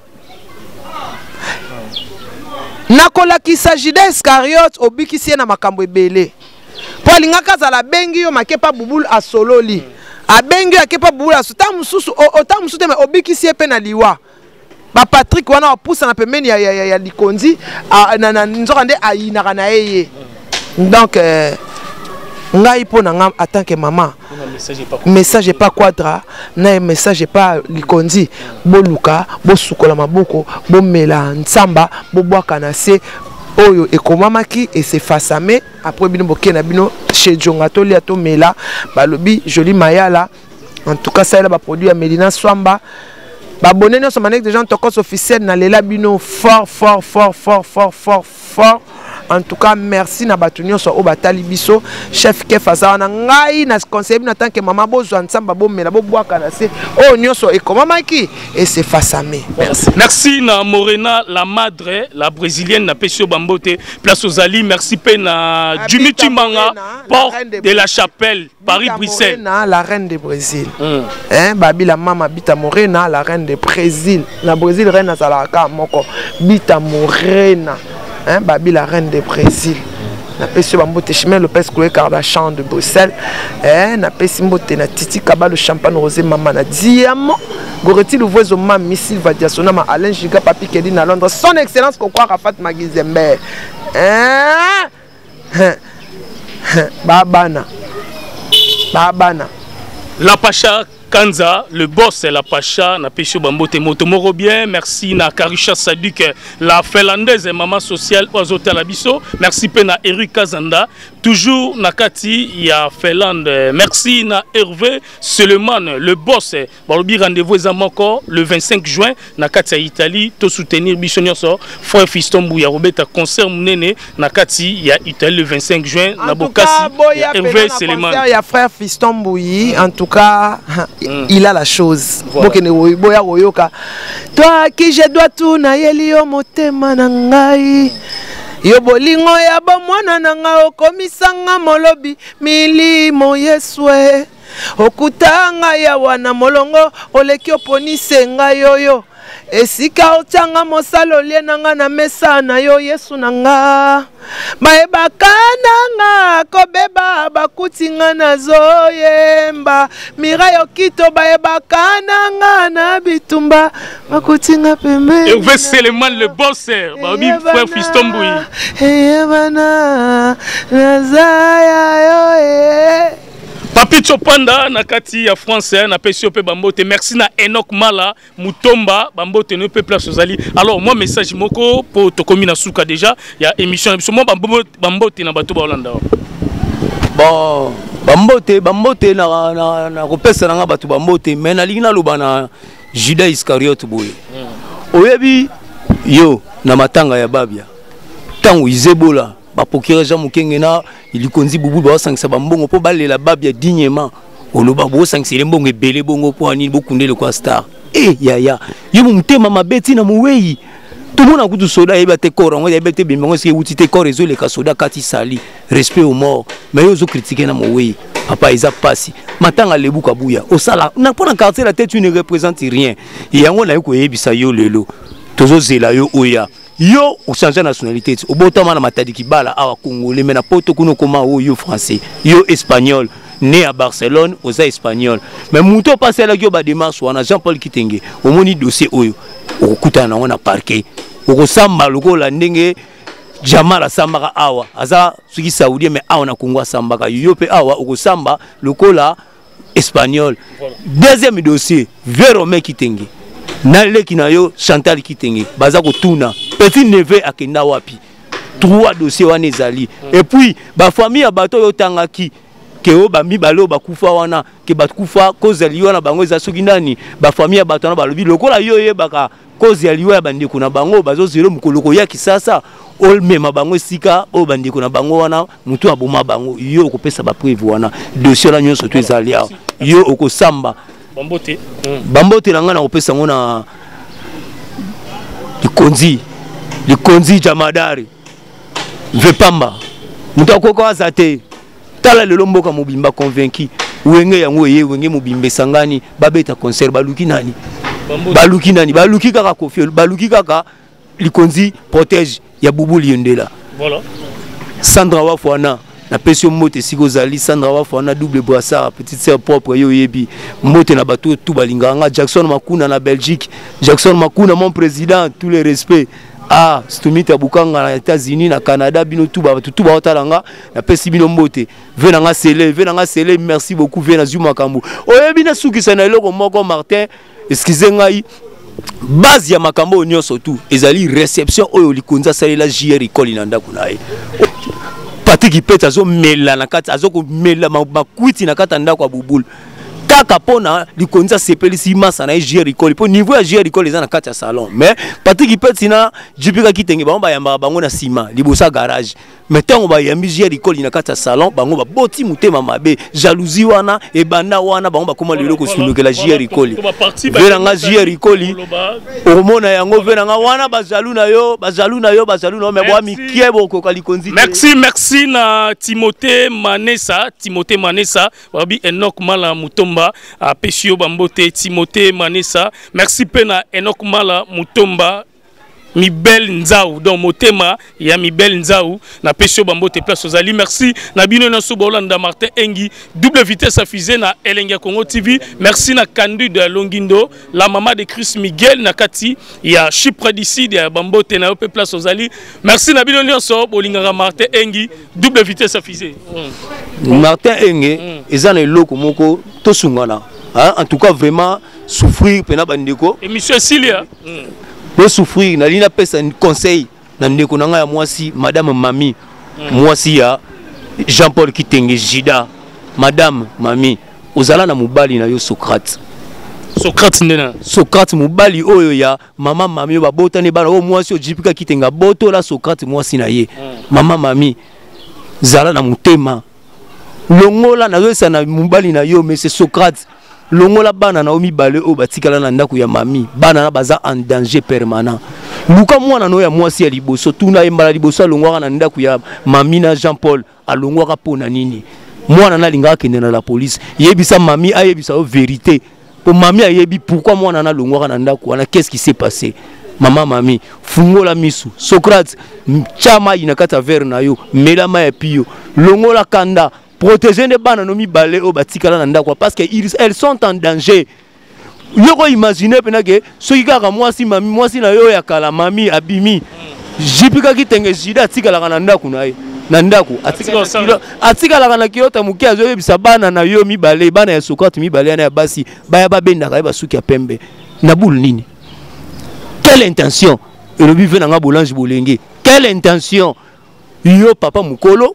Nakola ki s'agit d'Iscariot obikisi na makambo ebele. Po lingaka za la bengi yo makepa Boubou a sololi. A bengi akepa Boubou a sota mususu ota mususu me obikisi pe na liwa. ba Patrick wana pousse na pembeni ya ya ya Likondi na na nzoka nde ayinaka na yeye donc euh, ngai po na ngam en tant que maman message pas quadra na message pas Likondi boluka bosukola maboko bomela nsamba bobwaka na se oyo ekomamaki et c'est fasame après bino bokena bino chez Jonga to lia to mela balobi joli mayala en tout cas ça là ba produit à Medina Swamba ba bonné non somanek des gens tokos officiel na lela bino fort fort fort fort fort fort fort en tout cas merci na batunyo so o batali biso chef ke faza na ngai na conseiller na tant que maman bozo nsamba bomela bo bwaka na se o nyoso e komamaki et c'est fasame merci merci na Morena la madre la brésilienne na Pesio Bambote place aux Ali merci pe na Jimmy Timanga porte de la Chapelle Paris Bruxelles la reine de Brésil hein babi la mama Bita Morena la reine de Brésil na Brésil reine azalaka moko Bita Morena hein babi la reine de Brésil na Pesio Bambote chemin Lopez Chloé Kardashian de Bruxelles hein na Pesio Mbote na Titi Kaba le champagne rosé mama na diamant Goreti le voisin ma missile va diasona ma Alain Giga Papi Kedi na Londres son excellence Kokwa Rafat Magizembe hein babana babana la Pacha Kanza, le boss est la Pacha, na Pesio Bambote Moto Moro bien, merci na Karisha Sadik, la finlandaise et maman sociale Oazotel Abisso, merci pe na Eric Kazanda, toujours na Kati, il y a Finlande, merci na Hervé Seleman, le boss, balobi rendez-vous encore le vingt-cinq juin, na Kati à Italie, to soutenir Bissonio so, frère Fiston Bouya, Robert concert Mounene, na Kati, il y a Italie le vingt-cinq juin, na Bokassi, Hervé Seleman. Il y a frère Fiston Bouyi, en tout cas, Mm. il a la chose. Voilà. Toi qui je dois tout na yeli yo motema na ngai. Yo bolingo ya bomwana na nga okomisanga molobi milimo yeswe. Okutanga ya wana molongo oleki oponise nga yoyo. Esika otanga mosalo lienanga na mesa na yo Yesu nanga. Maebakana nga kobeba bakutinga na zoyemba. Mirayo kito baebakana nga na bitumba bakutinga pembe. Et vous Seleman le boss, babi frère Fiston Bouyi. Eyebana nazaya yo e. Papi Chopanda na kati ya français na Pesio pe Bambote merci na Enoch Mala Mutomba Bambote ne peut place aux Ali. Alors moi message moko pour to komi na suka déjà il y a émission moi Bambote na bato ba Hollanda. Bon Bambote Bambote na na na kopesa na bato Bambote mais na lingina lobana Judas Iscariot boye. Oyebi yo na matanga ya babia. Tangu izebola ba pokira ja mukenge na ilikonzi bubu ba sangisa bambongo po balela babia dignement oloba bo sangisa mbongo ebele bongo po ani bokundele kwa star eh ya ya yo mutema mabeti na muwei tumona kutu soda yeba te korongo yeba te bimongo se uti te korezo le kasoda kati sali respect aux morts mais yo zo critiquer na muwei papa isa pasi matanga lebuka buya osala na pona quartier la tête tu ne représente rien yango na yo ko yebisa yo lelo tozo zela yo oya yo o changer nationalité o botama na matadi kibala awa congolais mais na poto kuno koma o yo français yo espagnol né à Barcelone oza espagnol mais muto passer la yo ba démarche wana Jean-Paul Kitenge o moni dossier oyo o kutana na parquet o ko samba lokola ndenge Jamara sambaka awa aza suki saoudien mais awa na Congo sambaka yo pe awa o ko samba lokola espagnol deuxième dossier Vérome Kitenge Naleki na yo Chantal Kitenge baza ko tuna petit neveu akenda wapi trois dossiers wana ezali et puis ba famille ya bato yo tangaki ke o ba mibalo ba kufa wana ke ba kufa cause liyo na bango za soki nani ba famille ya bato na balobi lokola yo ye baka cause ya liyo ya bandeko na bango bazo zelo mukoloko ya kisasa ol mema bango sika o bandeko na bango wana mutu aboma bango yo okopesa ba preuve wana dossier la nyonso to ezali yo okosamba Bambote mm. Bambote na ngana opesa ngona likonzi likonzi jamadari Vepamba mutako azate tala lelo mboka mobimba convaincu wenge yango ye wenge mobimbe sangani babeta concert baluki nani baluki nani baluki kaka Kofi baluki kaka likonzi protège ya bubu liendela voilà Sandra Wafwana na pesio mote siko zali Sandra Wafa na double brassard petite sœur propre yo yebi mote na bato tout balinganga Jackson Makuna na Belgique Jackson Makuna mon président tous les respects ah Stumita Bukanga na États-Unis na Canada bino tout ba tout ba otalanga na pesi bino mote venanga sele venanga sele merci beaucoup vena Zuma Kambu oyebi na suki sana eloko moko Martin excusez ngai base ya makambo nyonso tout ezali réception oyo likonza salela J R école inanda kunaye Patrick Ipeta azo mela na kati azo ko mela makwiti na kati ndako ya bubulu kaka pona likonza sepelisi masa na J R école po niveau ya J R école eza na kati ya salon mais Patrick Ipeta na jipika kitenge bango ba yamba bango na ciment libosa garage mais tango ba yambi J R école na kati ya salon bango ba boti mutema mabe jalousie wana e banda wana bango ba koma lelo ko sunukela J R école veranga J R école omona yango veranga wana ba jalou na yo ba jalou na yo ba jalou na mais bo mikiebo ko kalikonzi merci merci na Timothée Manessa Timothée Manessa wabi Enoch Mala Mutomba a Pesio Bambote Timothée Manessa merci pena Enoch Mala Mutomba Mibel Nzau donc motema ya Mibel Nzau na Pesio Bambote place aux Ali merci na bino na Sobolanda Martin Engi double vitesse à fusée na Elenga Congo T V merci na Kandu de Longindo la maman de Chris Miguel na Kati ya Chypre d'ici de Bambote na Ope place aux Ali merci na bino nyonso bolinga Martin Engi double vitesse à fusée mm. Martin Engi mm. ezana eloko moko to sungana hein? En tout cas vraiment souffrir pena bandeko et monsieur Silia mm. Pour souffrir, na lina pesa conseil na ndeko nanga ya mwasi madame Mami mm. mwasi ya Jean-Paul Kitenge Jida madame Mami ozala na mubali na yo Socrate Socrate ndena Socrate mubali oyo ya mama Mami ba botane bana o mwasi o jipika Kitenga boto la Socrate mwasi na ye mm. mama Mami zala na mutema longola na yo sana mubali na yo mais c'est Socrate longola bana na omi bale o batikala na ndako ya Mami bana na baza en danger permanent luka mwana no ya mwasi ya liboso tuna embala liboso longwaka na ndako ya Mami na Jean Paul alongwaka pona nini mwana na linga kende na la police yebisa Mami ayebisa o vérité po Mami ayebi pourquoi mwana na longwaka na ndako wana qu'est-ce qui s'est passé mama Mami fungola misu Socrate chama inakata verre na yo melama ya pio longola kanda protéger les bana no mi balé au batikala na ndako parce que ils elles sont en danger. Yoko imaginer pena que ceux qui kaka mwasi Mami mwasi na yo ya kala Mami abimi jipika Kitenge Jida tikala na ndako na ye na ndako atikala atikala na kiota mukia zo yebisa bana na yo mi balé bana ya Socrate mi balé na ya basi baya babenda ka ba suki ya pembe na boule nini. Quelle intention et le bive na nga bolange bolenge quelle intention yo papa mukolo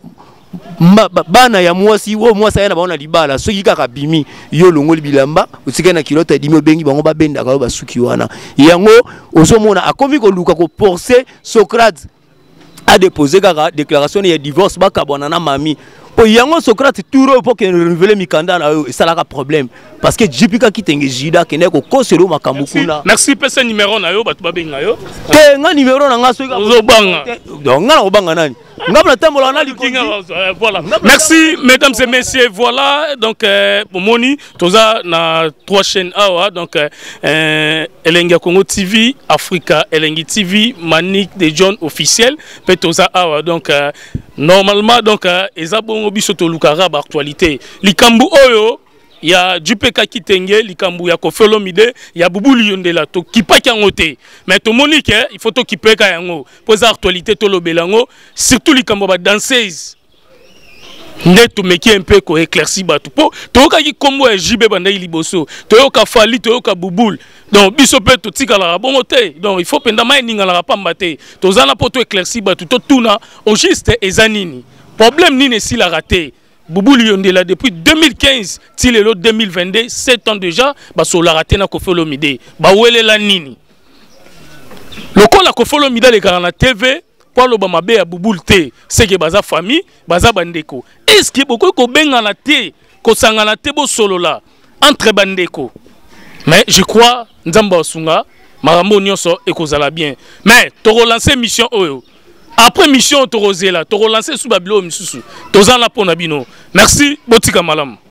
bana ya mwasi wo mwasi yana baona libala soki kaka bimi yo longoli bilamba utika na kilota dimi obengi bango babenda ka basuki wana yango ozomona akomi ko luka ko forcer Socrate a déposé kaka déclaration ya divorce bakabona na Mami po yango Socrate touro pour que renouveler mikanda na yo ça la problème parce que jipika Kitenge Jida kene ko kosero makambu kuna merci pesa numéro na yo batu babenga yo te nga numéro na nga soki ozobanga donc nga na obanga nani. Voilà. Merci mesdames et messieurs. Voilà donc euh, Moni toza na trois chaînes awa donc euh, Elenga Congo T V, Africa Elengi T V, Manik de John officiel, pe toza awa donc euh, normalement donc ezabongo biso to lukara ba actualité. Likambu oyo ya Jupeka Kitenge likambu ya Kofolo Mide ya Bubuli Yondela to kipaki yango te mais to monique il faut to kipeka yango poza actualité to lobelango surtout likambu ba danseuse nde to meki un peu ko éclairci batu po to ka ki kombo ya Jibe banda liboso to yo ka Fali to yo ka Bubul donc biso pe to tikala bongo te donc il faut penda mai ninga la pamba te to zana po to éclairci batu to tuna au juste ezanini problème nini si la raté Bubuli Yondela depuis deux mille quinze til elo deux mille vingt-deux sept ans déjà ba so la raté na Kofolo Mide ba wele la nini lokola Kofolo Mide le kana na T V pour lo ba mabe ya Bubul te c'est que baza famille baza bandeko est-ce que boko ko benga na te ko sanga na te bo solo la entre bandeko mais je crois nzamba osunga marambo nyonso ekozala bien mais to relancer mission oyo. Après mission, tu relances sous Babylone, tu as la pona bino. Merci, Botika Malam.